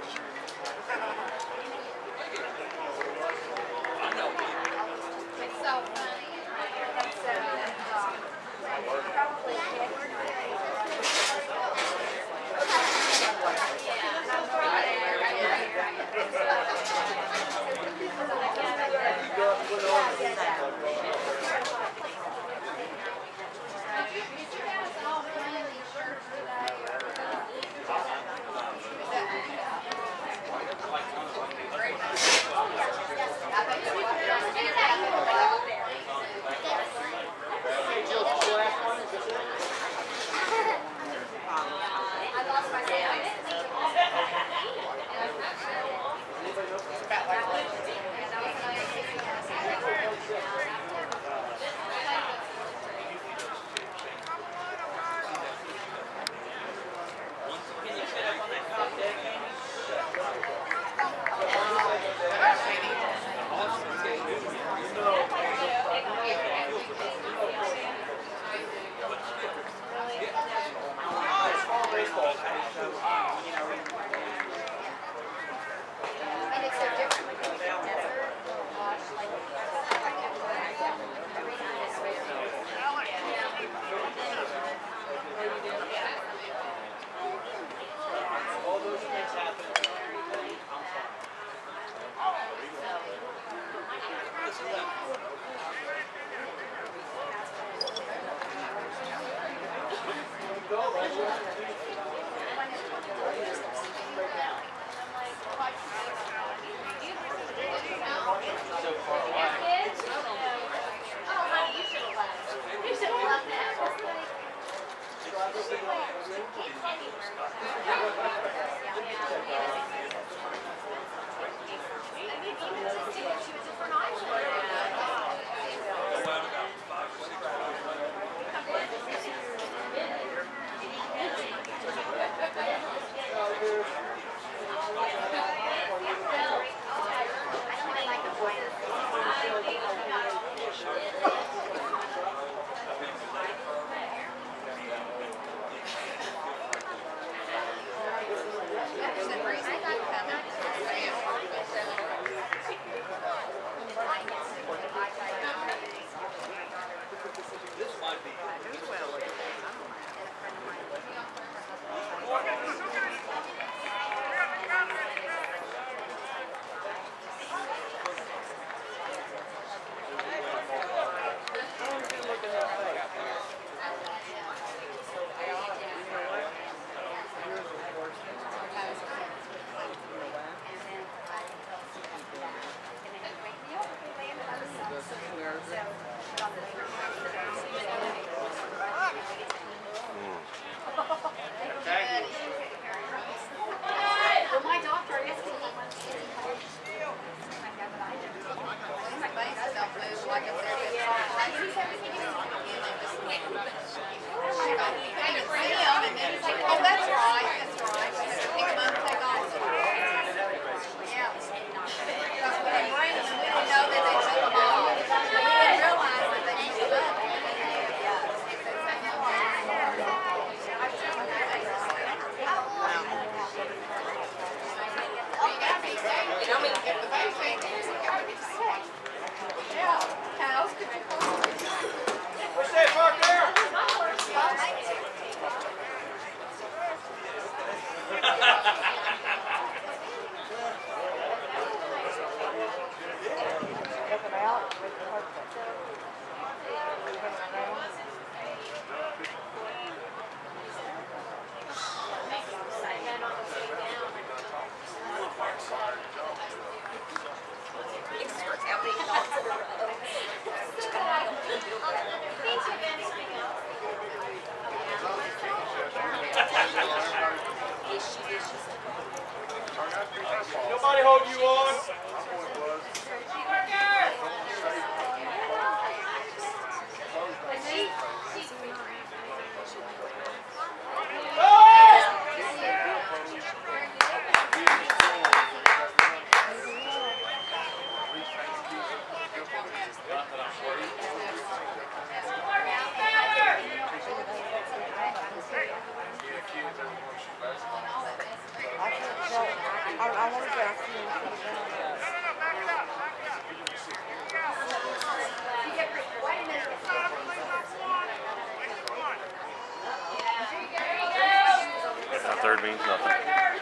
means nothing.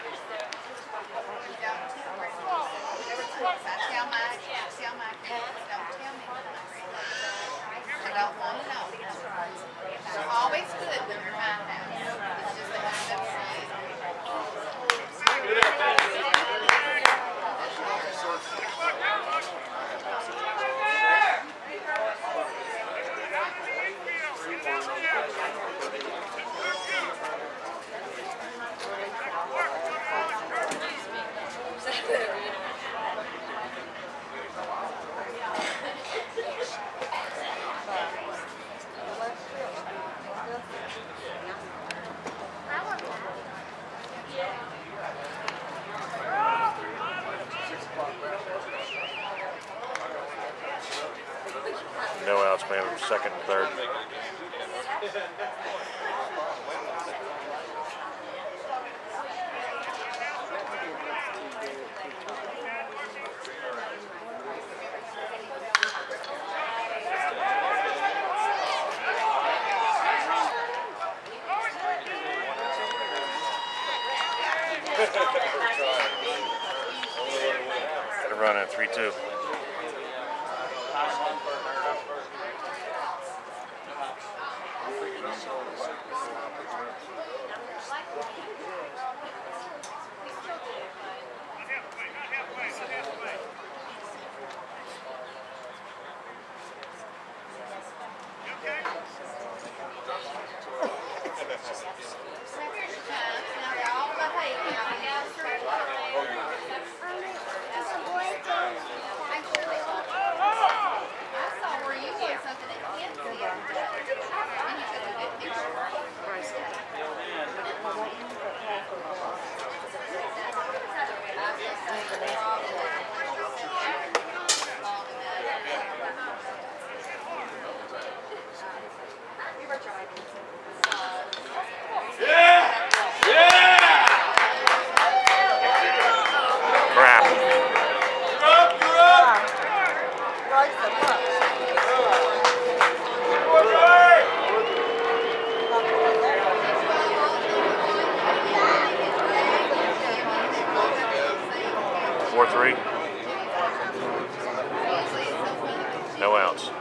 I don't want to know. They're always good when they're my house. It's just that I never see it. No outs, man. Second and third. Got to run at 3-2. No outs.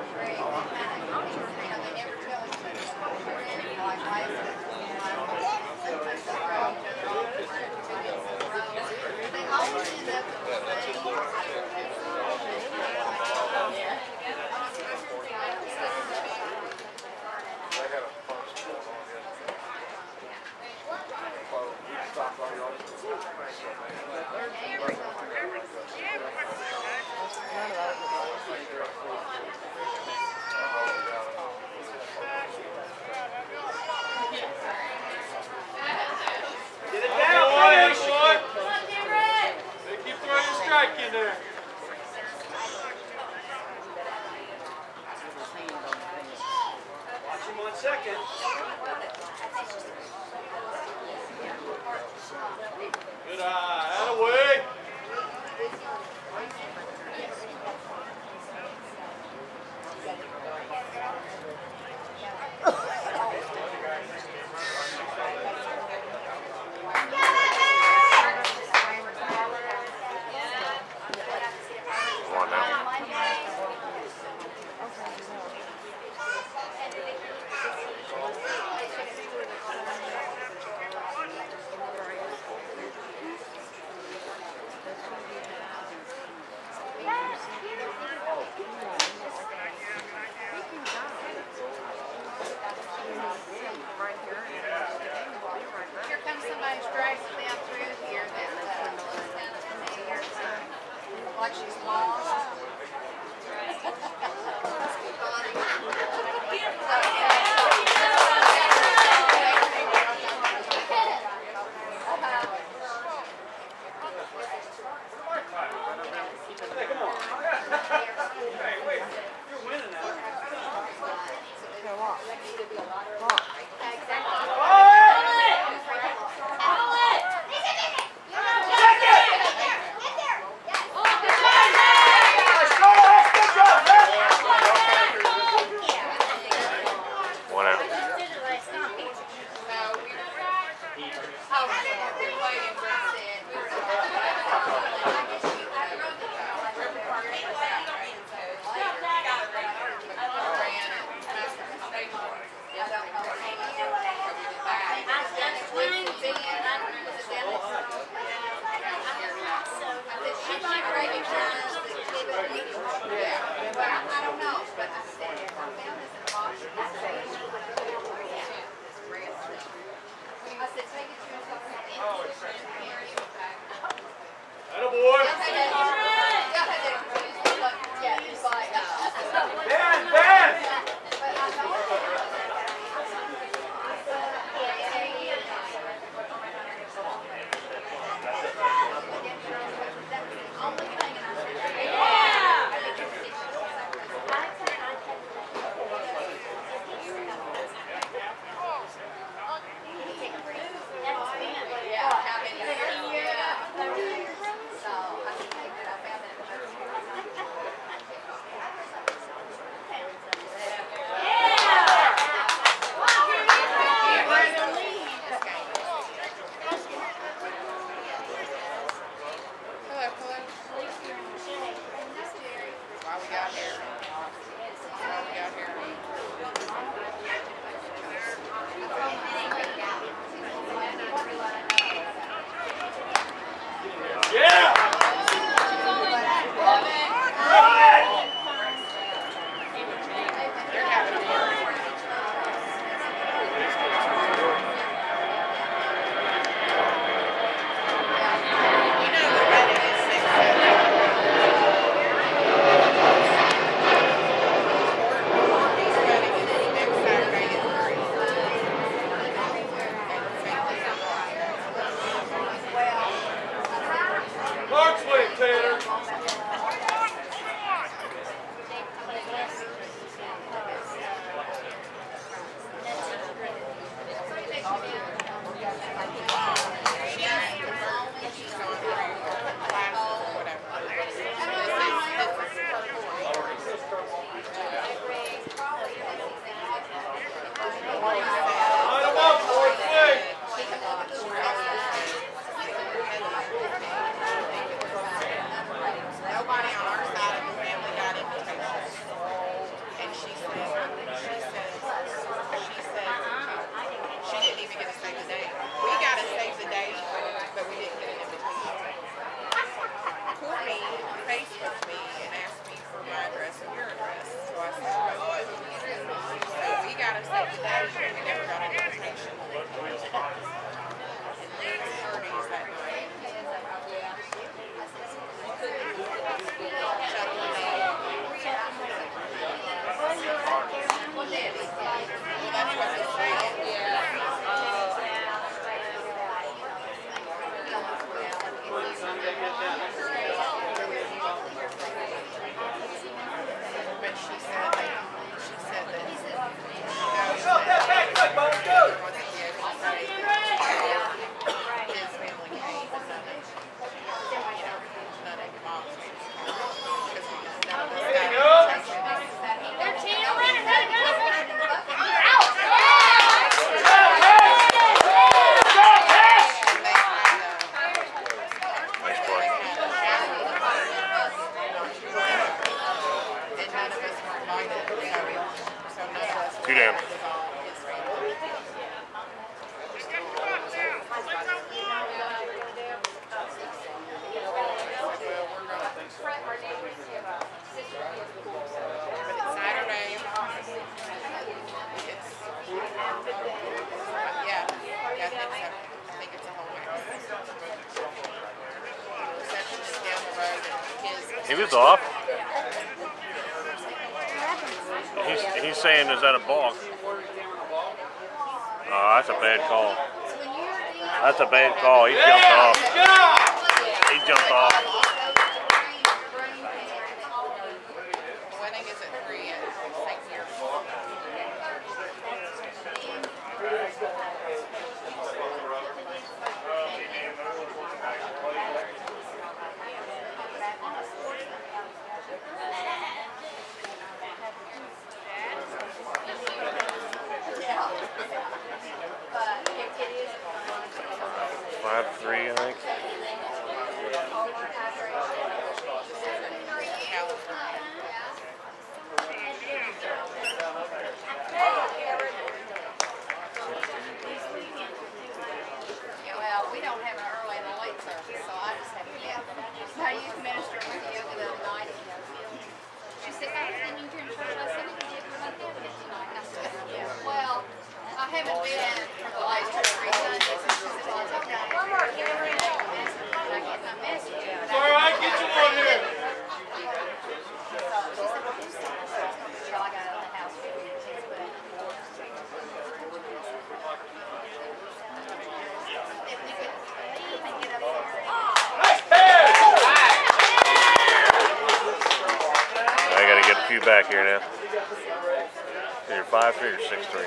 Good eye, out of way. Here comes somebody dragging down through here that was kind of familiar, so like she's lost. Two down. He was off. He's saying, is that a balk? Oh, that's a bad call. That's a bad call. He jumped off. He jumped off. Wedding is at 3 at St. Pierce. But it is 5-3, I think. haven't been for the last 2 or 3 Sundays. She said, well, it's okay. I get my message. All right, get you one here. So she said, well, do something. So I got out of the house. If we could leave and get up there. I got to get a few back here now. Either 5-3 or 6-3.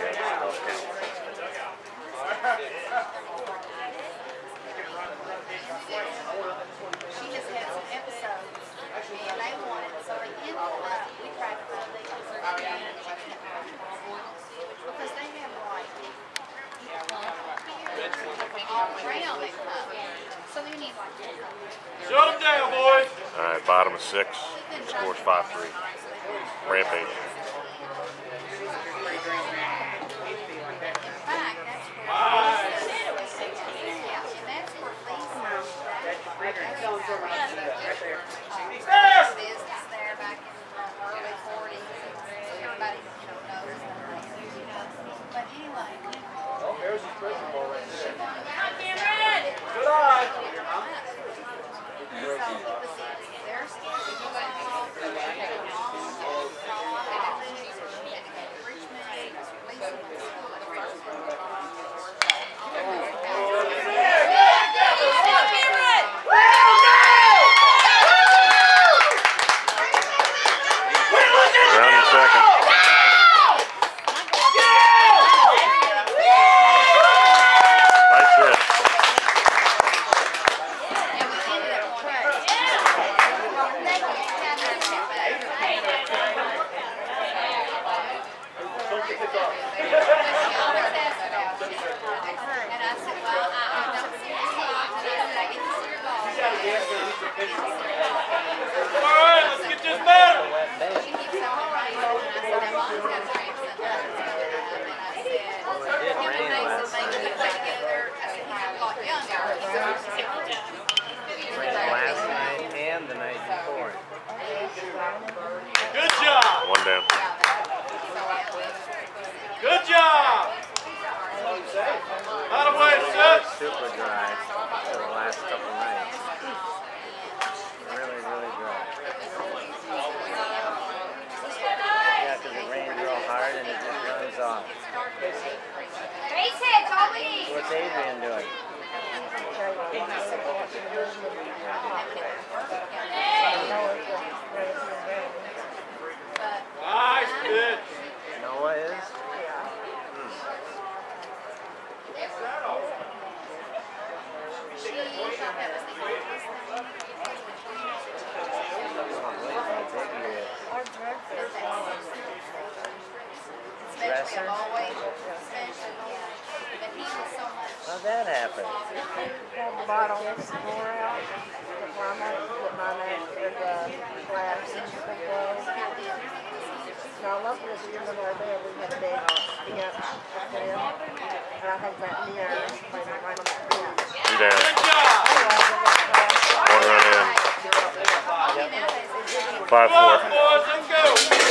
She has had some episodes, and they wanted, so they ended up, we tried to find these because they have like all around they come. So you need like Shut them down, boys. All right, bottom of 6. Scores 5-3. Rampage. business there back in the early 40s. Everybody, knows that. But anyway. Oh, there's his prison ball right there. Good eye. So it was their Last night and the night before. Good job. One down. Good job. Out of way, set. Super dry for the last couple nights. Really, really dry. Yeah, because it rained real hard and it just runs off. What's Adrian doing? Nice pitch. Noah is? Dresser? How'd that happen? Pulled the bottle some more out. Before I'm going to put mine in the glass and the gloves. Now, luckily, if you remember our bed, we had a bed up there. And I had that mirror right on that bed. 2 down. Good job. 1 run in. 5-4. Come on, boys, let's go.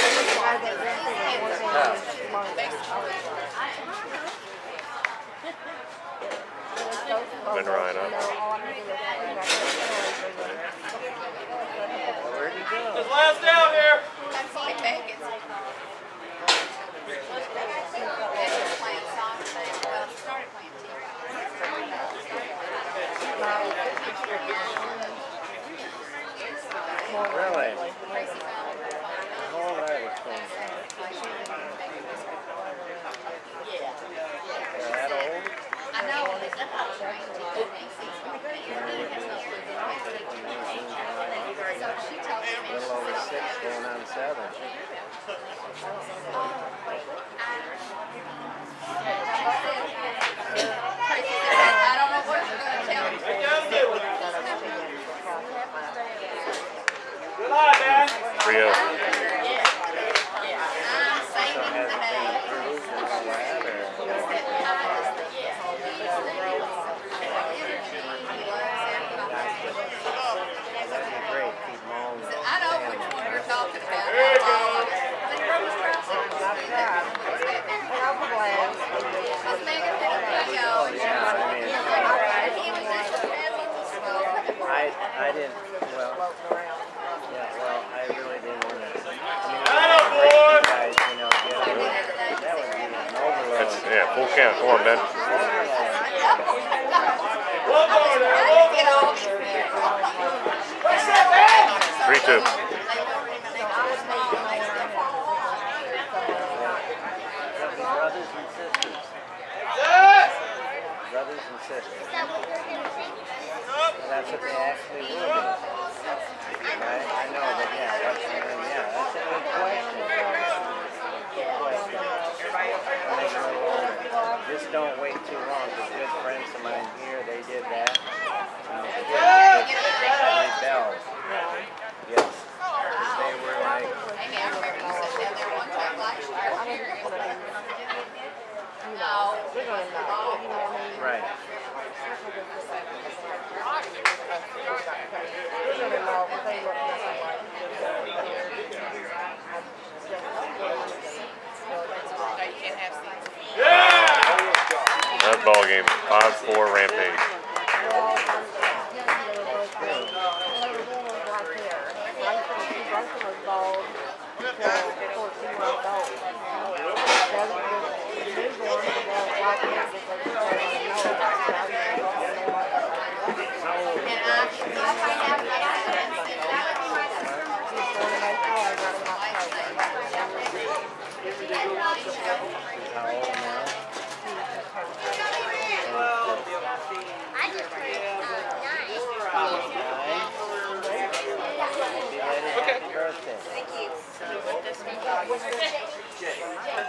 Been right up. Where'd he go? This last down here. Really? All right, it's cool. Yeah. That old? I know. I didn't, well, floating around. yeah, well, I really didn't want to. I mean, you guys, you know, get over it. That would be an overload. That's, yeah, full count. Come on, Ben. 3-2. Brothers and sisters. Brothers and sisters. That's what they actually will do. Right? I know, but yeah, that's a good question. Good question. When they grow older. Just don't wait too long, because good friends of mine here, they did that. And the kids rebelled. Yes. Because they were like, Amy, I remember you sat down there one time last year. No. We're gonna know, you know what I mean? right. We're gonna know if they look nothing like No, you can't have seats. That ball game. 5-4 Rampage. How old now? Happy birthday. Thank you.